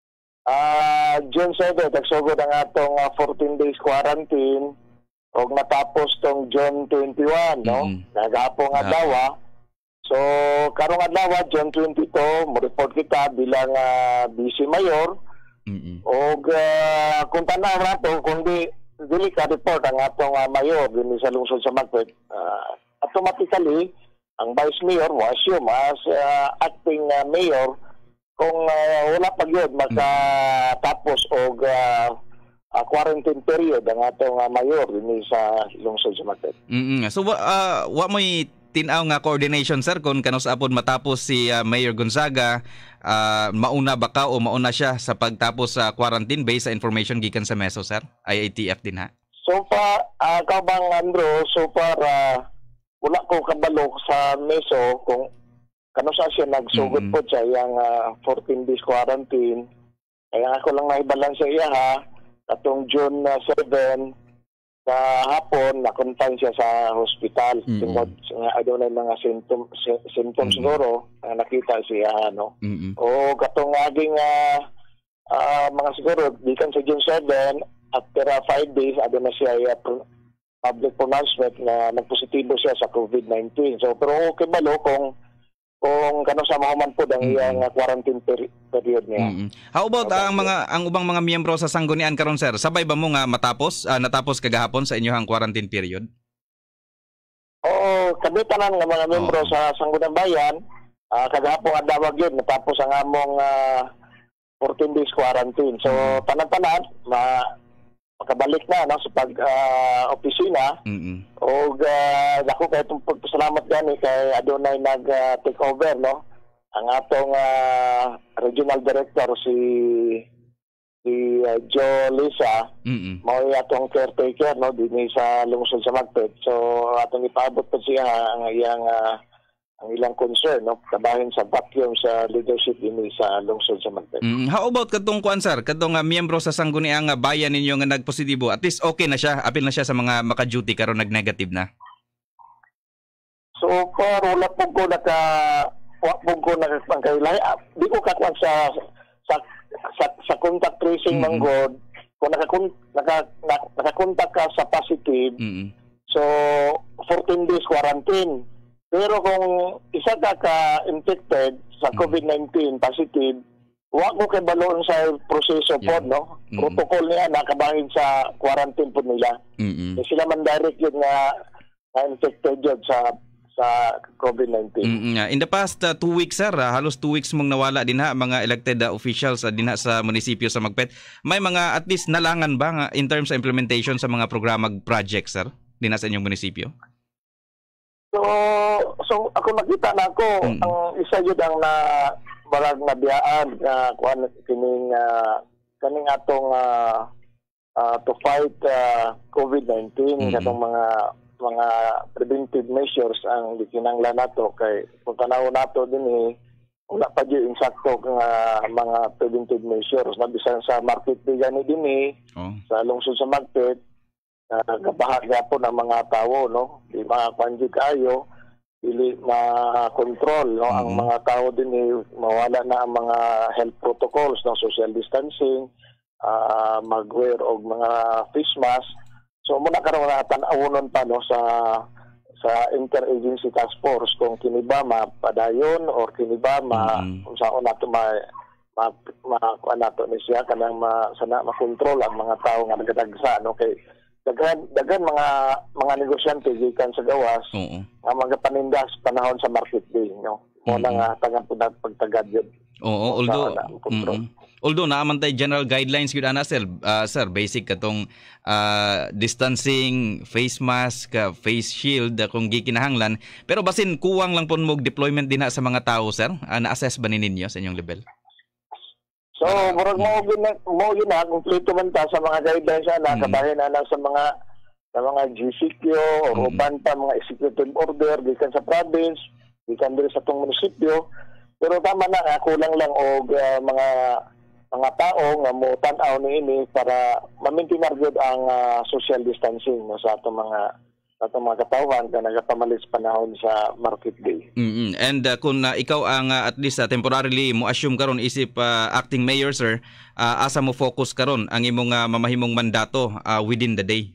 Uh, June seventh, nagsugod ang atong uh, fourteen days quarantine o natapos tong June twenty-one, no? Mm-hmm. Nagapong adlaw. So, karong adlaw, June twenty-two, mo-report kita bilang uh, Vice Mayor. Mm-hmm. O uh, kung tanaw nato, kung di, dili ka report ang atong uh, Mayor din sa lungsod sa Magpet, uh, automatically, ang Vice Mayor mo assume as uh, acting uh, Mayor kung uh, wala pa yun makatapos og uh, uh, quarantine period ang atong uh, Mayor din sa lungsod sa Magpet. Mm-hmm. So, uh, what may tinaw nga coordination, sir, kung kanus apod matapos si uh, Mayor Gonzaga, uh, mauna ba ka o mauna siya sa pagtapos sa uh, quarantine based sa information gikan sa Meso, sir? I A T F din ha? So far, uh, kabang Andrew, so far, uh, wala ko kabalo sa Meso kung kano sa siya nagsugod mm-hmm. po siya yung uh, fourteen days quarantine. Kaya ako lang naibalan sa iya ha. Atong June seventh sa hapon, na-confine siya sa hospital. Mm-hmm. Tungkol nga I don't know mga symptom, symptoms mm-hmm. siguro na nakita siya. No? Mm-hmm. O katong aging uh, uh, mga siguro, dikan sa June seventh, after uh, five days, ano na siya uh, public pronouncement na nagpositibo siya sa COVID nineteen. So, pero okay ba lo kung kung kano sa mahuman po ang mm-hmm. iyang quarantine peri- period niya. Mm-hmm. How about uh, ang mga ang ubang mga miyembro sa sanggunian karon, sir? Sabay ba mo nga matapos uh, natapos kagahapon sa inyong quarantine period? Oo, kami tanan nga mga miyembro oh. sa Sangguniang Bayan, uh, kagahapon adlaw gyud natapos ang among uh, fourteen days quarantine. So, mm-hmm. tanan-tanan ma makabalik na no, sa pag uh, opisina. Mm-hmm. O uh, ako kay itong pagpasalamat gani kay adunay nag uh, take over no ang atong uh, regional director si si uh, Joe Lisa. Mm-hmm. Mao atong caretaker no dinhi sa lungsod sa Magpet. So atong ipaabot pa siya ang iyang uh, ang ilang concern, no, kabahin sa vacuum sa leadership din sa lungsod sa Magpet. Mm, how about katong kuan sir, katong uh, miyembro sa sangguniang uh, bayan ninyo nga nagpositibo, at least okay na siya, apil na siya sa mga maka-duty karon nag-negative na? So far wala po ko naka wa po ko nakapangkailay, di ko kakuan sa sa sa, sa contact tracing mm-hmm. manggod, kung nakakon naka, naka-contact ka sa positive, mm-hmm. so fourteen days quarantine. Pero kung isa ka ka-infected sa COVID nineteen positive, wag mo kay balon sa proseso yeah. po, no? Mm-hmm. Protocol niya nakabahin sa quarantine po nila. Mm-hmm. Sila man direct yun nga na-infected yun sa sa COVID nineteen. Mm-hmm. In the past uh, two weeks, sir, uh, halos two weeks mong nawala din ha, mga elected uh, officials uh, din ha, sa munisipyo sa Magpet. May mga at least nalangan ba nga in terms of implementation sa mga programag projects, sir, din ha, sa inyong munisipyo? So, so ako nakita na ako, mm. ang isa yun ang na balag na biyaan na kuan kining uh, kaning atong uh, uh, to fight uh, COVID nineteen mm-hmm. katong mga mga preventive measures ang gikinanglan nato kay kung tanaw nato dinhi wala pa gyud insakto nga mga preventive measures na bisan sa market gani dinhi oh. sa lungsod sa Magpet. Uh, kabahaga po ng mga tao, no? Di makakuanji kayo, dili ma-control, no? Mm-hmm. Ang mga tao din, eh, mawala na ang mga health protocols, no? Social distancing, uh, mag-wear og mga face mask. So, muna karoon na tan-awunon pa, no? Sa sa interagency task force, kung kiniba mapadayon or kiniba ma, mm-hmm. kung saan nato ma ma, ma, ma nato ni siya, kanang ma, sana makontrol ang mga tao nga nagadagsa, no? Kay Dagan, dagan mga mga negosyante gikan sa gawas uh-uh. nga mga panindas panahon sa market day, no? Mo uh-uh. na nga tagang pagtagad yun. Oo, although uh-uh. although naaman tay general guidelines gyud ana sir, uh, sir basic katong uh, distancing, face mask, uh, face shield uh, kung gikinahanglan, pero basin kuwang lang pun mo deployment din sa mga tao, sir. Uh, na-assess ba ni ninyo sa inyong level? So, murag mo yun na, mo yun na, kompleto man ta sa mga guidelines na, mm-hmm. kabahin na lang sa mga sa mga G C Q o mm-hmm. uban pa mga executive order, gikan sa province, gikan din sa itong munisipyo. Pero tama na, kulang lang og uh, mga mga tao nga mo tan-aw ni ini para ma-maintain gyud ang uh, social distancing no, sa atong mga atong mga katawhan ka nagapamalis panahon sa market day. Mm-hmm. And uh, kung uh, ikaw ang uh, at least uh, temporarily mo assume karon isip uh, acting mayor, sir, uh, asa mo focus karon ang imong uh, mamahimong mandato uh, within the day?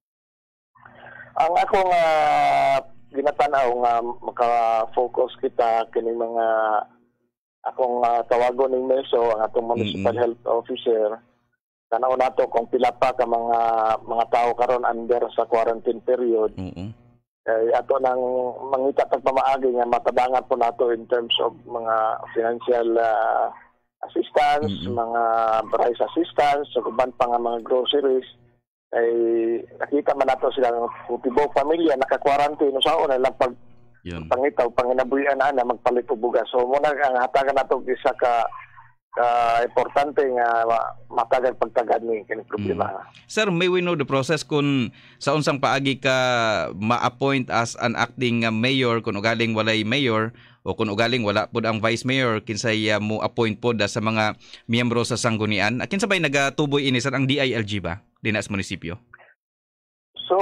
Ang akong uh, ginatanaw nga maka-focus kita kining mga akong uh, tawagon ni Meso, ang atong municipal mm-hmm. health officer. Tanaw nato kung pila pa ka mga mga tao karon under sa quarantine period. Mm-hmm. Eh, ato nang mangita tag pamaagi nga matabangan po nato in terms of mga financial uh, assistance, mm-hmm. mga price assistance, so kuban pa nga mga groceries. Ay nakita man nato silang tibok pamilya naka-quarantine sa una lang pag yun. Pangitaw panginabuhian ana magpalit og bugas. So muna ang hatagan nato isa ka Uh, importante nga matagal pagtagad ni kini problema. Mm. Sir, may we know the process kung sa unsang paagi ka ma-appoint as an acting uh, mayor kung ugaling walay mayor o kung ugaling wala pud ang vice mayor kinsay uh, mo appoint pod sa mga miyembro sa sanggunian. Kinsa bay nagatuboy ini sir ang D I L G ba dinas munisipyo? So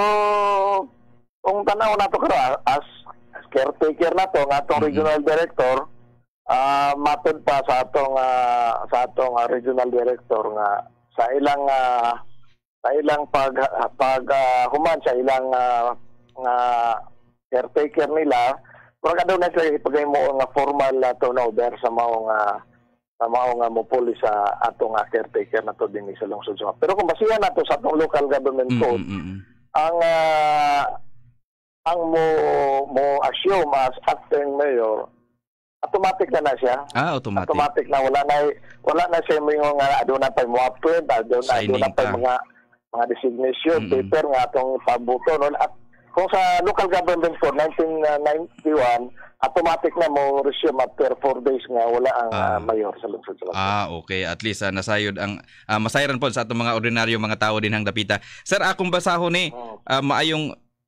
kung tanaw nato kara as caretaker nato nga atong mm-hmm. regional director. Ah, uh, matod pa sa atong uh, sa atong uh, regional director nga sa ilang uh, sa ilang pag pag uh, human sa ilang uh, nga caretaker nila, wala daw na sila ipagay mo nga formal na uh, turnover sa mao nga sa mao nga mopuli sa atong uh, caretaker nato dinhi sa lungsod sa. Pero kung basihan nato sa atong local government code, mm-hmm. ang uh, ang mo mo assume as acting mayor automatic na na siya. Ah, automatic. Automatic na wala na wala na siya mo yung nga aduna pa mo appoint, aduna aduna pa mga mga designation mm-hmm. paper nga atong pabuto no. At kung sa local government code nineteen ninety-one automatic na mo resume after four days nga wala ang ah. uh, mayor sa lungsod sa lungsod. Ah, okay. At least uh, nasayod ang uh, masayran po sa atong mga ordinaryo mga tao din hang dapita. Sir, akong basahon ni uh, maayong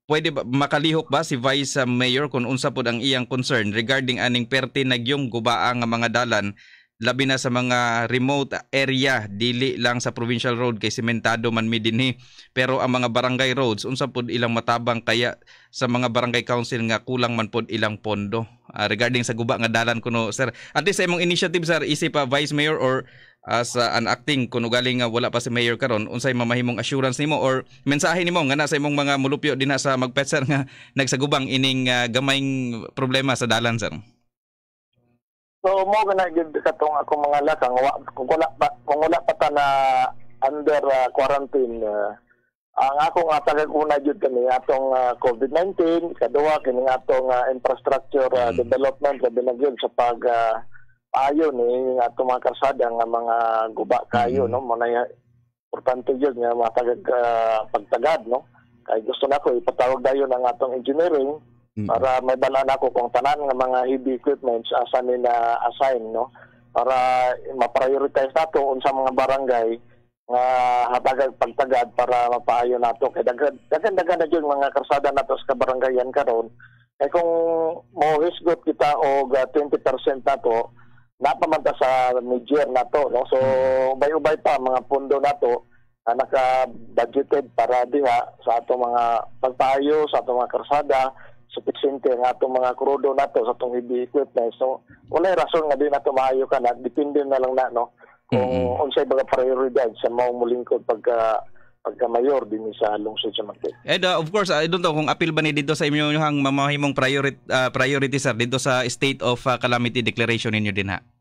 pwede ba makalihok ba si Vice Mayor kung unsa pod ang iyang concern regarding aning perti nagyong gubaang nga mga dalan labi na sa mga remote area, dili lang sa provincial road kay sementado man mi dinhi, pero ang mga barangay roads unsa pod ilang matabang kaya sa mga barangay council nga kulang man pod ilang pondo uh, regarding sa guba nga dalan kuno sir. At least sa imong initiative sir, isip pa Vice Mayor or as uh, an acting kuno galing nga wala pa si Mayor karon, unsay mamahimong assurance nimo or mensahe nimo nga na sa imong mga mulupyo dinha sa Magpet sir nga nagsagubang ining uh, gamayng problema sa dalan sir? So mo gana gid katong ako mga lakang kung wala pa kung wala pa ta na under uh, quarantine uh, ang ako nga tagaguna jud kani atong uh, COVID nineteen, kaduwa kini atong uh, infrastructure uh, mm. development labi na gyud sa pag uh, ayo ni atong mga karsada nga mga guba kayo mm. no mo na importante jud nga matagag uh, pagtagad no kay gusto nako ipatawag dayon ang atong engineering para may bala na ako kung tanan nga mga heavy equipments asa nila assign no para ma-prioritize nato unsa mga barangay nga hatagag pagtagad para mapaayo nato kay daghan daghan na jud mga karsada nato sa kabarangayan karon kay kung mohisgot kita og uh, twenty percent nato napamanta sa mid-year nato no so ubay-ubay pa mga pondo nato na naka-budgeted para diha sa atong mga pagpaayo sa atong mga karsada sufficiente ang atong mga krudo nato sa atong heavy equipment. So, wala rason nga din nato maayo ka na. Depende na lang na, no? Kung mm-hmm. unsay mga prioridad sa mga mulingkod pagka, pagka mayor din sa lungsod sa Magpet. And uh, of course, I don't know kung appeal ba ni dito sa inyong mamahimong priority, uh, priority sir, dito sa state of uh, calamity declaration ninyo din ha?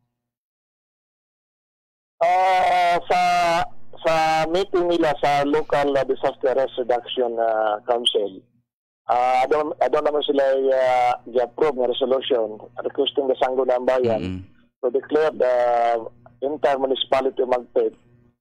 Uh, sa sa meeting nila sa local uh, disaster risk reduction uh, council, Uh, adon adon naman sila uh, i-approve ng resolution requesting the Sangguniang Bayan mm-hmm. to declare the entire municipality of Magpet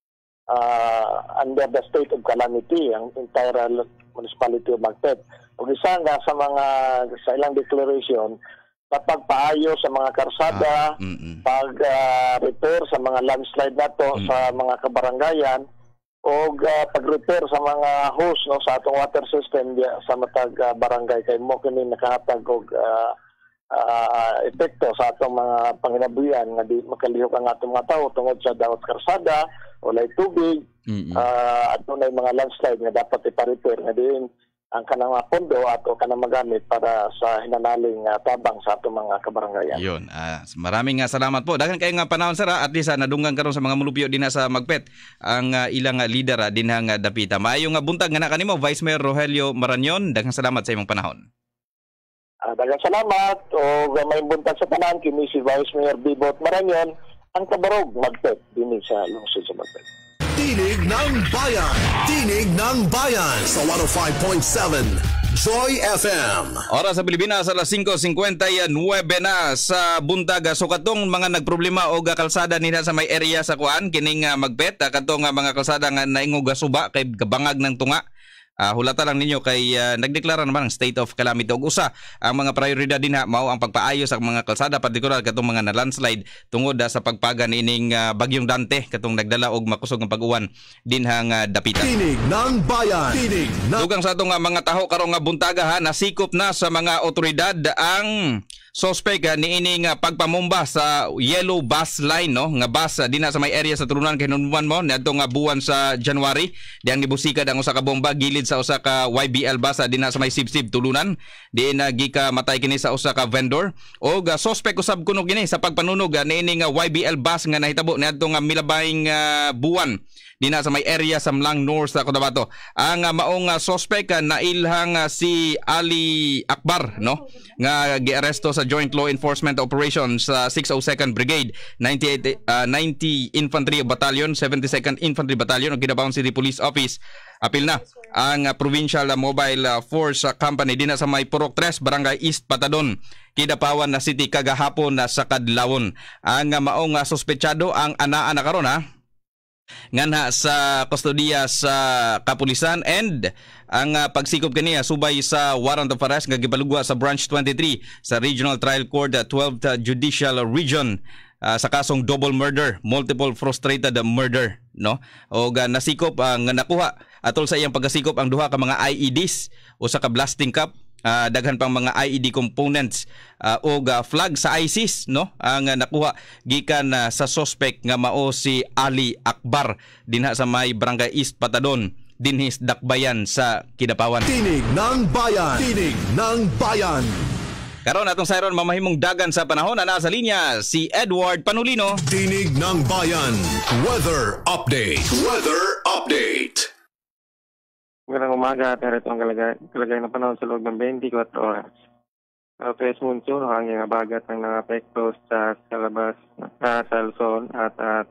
uh, under the state of calamity, ang entire municipality of Magpet. Ug isa nga sa mga sa ilang declaration na pagpaayo sa mga karsada, ah, mm-hmm. pag-repair uh, sa mga landslide nato mm-hmm. sa mga kabarangayan, o uh, pag-repair sa mga hose no sa atong water system dia, sa matag uh, barangay kay mo kini nakahatag og uh, uh, epekto sa atong mga panginabuyan nga di makalihok ang atong mga tawo tungod sa daot karsada walay tubig mm-hmm. uh, at dunay mga landslide nga dapat ipa-repair nga diin ang kanang mga pondo ato kanang magamit para sa hinanaling uh, tabang sa atong mga kabarangayan. Yun. Uh, maraming uh, salamat po. Daghan kayo nga panahon sir, at least uh, nadunggan karon sa mga mulupyo din sa Magpet ang uh, ilang uh, leader uh, din hang uh, dapita. Maayong uh, buntag nga na kanimo Vice Mayor Rogelio Marañon. Daghang salamat sa imong panahon. Uh, daghang salamat o may buntag sa tanan kini si Vice Mayor Bibot Marañon ang kabarog Magpet dinhi sa lungsod sa Magpet. Tinig ng Bayan. Tinig ng Bayan sa one oh five point seven Joy F M. Oras sa Pilipinas alas five fifty-nine na sa buntag. So katong mga nagproblema og kalsada nila sa may area sa kuan kining uh, Magpet, katong uh, mga kalsada nga naingog suba kay kabangag ng tunga. Uh, hulata lang ninyo kay uh, nagdeklara naman ang state of calamity og usa ang mga prioridad din ha mao ang pagpaayo sa mga kalsada partikular katong mga na landslide tungod uh, sa pagpaga niining uh, bagyong Dante katong nagdala og makusog nga pag-uwan din hang uh, dapita. Tinig ng Bayan. Tinig ng dugang sa atong uh, mga taho karong nga buntaga ha nasikop na sa mga otoridad ang suspect uh, niining uh, pagpamumba sa yellow bus line no nga bus uh, dinha sa may area sa Tulunan kay nunman mo niadtong uh, buwan sa January diang nibusikad ang usa ka bomba gilid sa usa ka Y B L bus uh, dinha sa may Sibsib Tulunan diin uh, gika matay kini sa usa ka vendor og uh, suspect usab kuno kini sa pagpanunog uh, niining uh, Y B L bus nga nahitabo niadtong uh, milabayng uh, buwan dinha sa may area sa Mlang North sa Cotabato. Ang uh, maong uh, suspect uh, nailhang uh, si Ali Akbar no nga giaresto sa Joint Law Enforcement Operations sa uh, six oh second Brigade, ninety-eight, uh, ninety Infantry Battalion, seventy-second Infantry Battalion ug Ginabaon City Police Office. Apil na ang uh, Provincial uh, Mobile uh, Force uh, Company dinha sa may Purok tres, Barangay East Patadon, Kidapawan na City kagahapon na uh, sa Kadlawon. Ang uh, maong uh, suspetsado ang anaa na karon ha nganha sa kustodiya sa kapulisan and ang uh, pagsikop kaniya subay sa warrant of arrest nga gibalugwa sa branch twenty-three sa Regional Trial Court uh, twelfth uh, Judicial Region uh, sa kasong double murder, multiple frustrated murder, no? O ga nasikop ang uh, nakuha atol sa iyang pagkasikop ang duha ka mga I E Ds o sa ka blasting cup, uh, daghan pang mga I E D components uh, o ga flag sa ISIS, no? Ang uh, nakuha gikan uh, sa suspect nga mao si Ali Akbar dinha sa may Barangay East Patadon, dinhis Dakbayan sa Kidapawan. Tinig ng Bayan. Tinig ng Bayan. Karon atong sayron mamahimong dagan sa panahon, ana sa linya si Edward Panulino. Tinig ng Bayan. Weather update. Weather update. Magandang umaga, pero ito ang kalagay, kalagay ng panahon sa loob ng twenty-four oras. Southwest monsoon, hanggang abagat ng nakapekto sa, sa labas uh, sa Luzon at at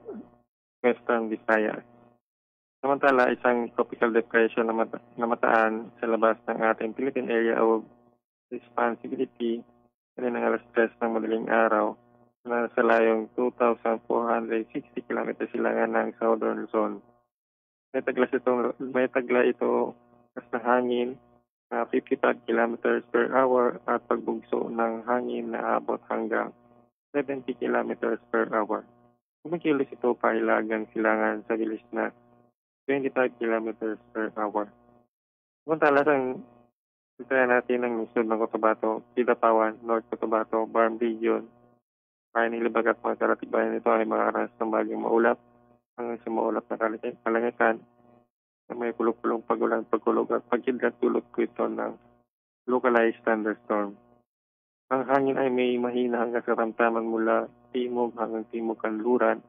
Western Visayas. Samantala, isang tropical depression na, mata, na mataan sa labas ng ating Philippine Area of Responsibility kanina ng alas tres ng madaling araw na sa layong two thousand four hundred sixty kilometers silangan ng Southern Luzon. May tagla ito, may tagla ito kas na hangin na fifty-five kilometers per hour at pagbugso ng hangin na abot hanggang seventy kilometers per hour. Kumikilos ito pailagang silangan sa bilis na twenty-five kilometers per hour. Samantala sang Isaya natin ang lungsod ng Cotabato, Kidapawan, North Cotabato, Barm Region. Kaya nilibag at mga karatibayan nito ay makaranas ng bagyong maulap hanggang sa maulap na kalangitan na may pulong-pulong pagulan, pagkulog at pagkidlat tulot ko ito ng localized thunderstorm. Ang hangin ay may mahina hanggang sa ramtaman mula timog hanggang timog kanluran.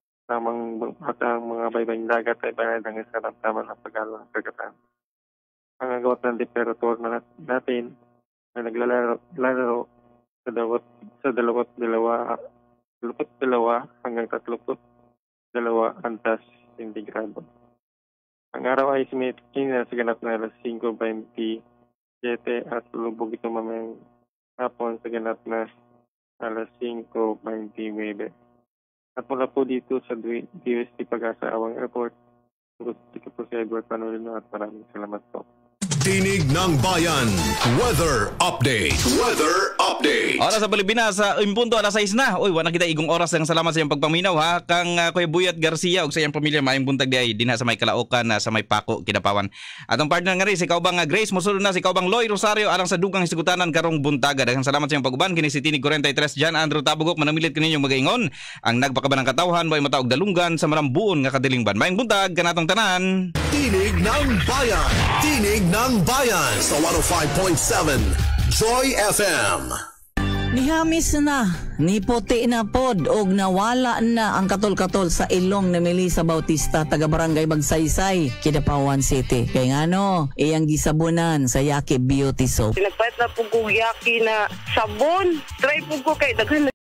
Tamang at ang mga baybayang dagat ay banay hanggang sa ramtaman ng pagalo ng kagatan. Ang agawat ng temperatur na natin ay naglalaro laro sa dalawat sa dalawat dalawa dalawat dalawa hanggang tatlupot dalawa antas sentigrado. Ang araw ay sumitikin na sa ganap na alas five twenty-seven at lulubog ito mamayang hapon sa ganap na alas five twenty-nine. At mula po dito sa D O S T Pag-asa Awang Airport, gusto ko po si Edward Panulino at maraming salamat po. Tinig ng Bayan. Weather update. Weather update. Oras sa Pilipinas sa impunto alas sais na. Uy, wala kita igong oras ng salamat sa iyong pagpaminaw ha. Kang uh, Kuya Buyat Garcia ug sa iyang pamilya maayong buntag diay dinha sa may Caloocan na sa may Paco, Kidapawan. Atong partner nga rin si Kaubang uh, Grace mosulod na si Kaubang Loy Rosario alang sa dugang hisgutanan karong buntaga. Daghang salamat sa iyong pag-uban kini si Tinig forty-three Jan Andrew Tabugok manamilit kaninyong magaingon ang nagpakabanang katawhan way mataog dalunggan sa marambuon nga kadilingban. Maayong buntag kanatong tanan. Tinig ng Bayan. Tinig ng Bayan sa one oh five point seven Joy F M. Nihamis na, niputi na pod og nawala na ang katol-katol sa ilong ni Melissa Bautista taga Barangay Magsaysay, Kidapawan City. Kay ngano, iyang gisabunan sa Yaki Beauty Soap. Pinagpait na po kong Yaki na sabon. Try po ko kay daghan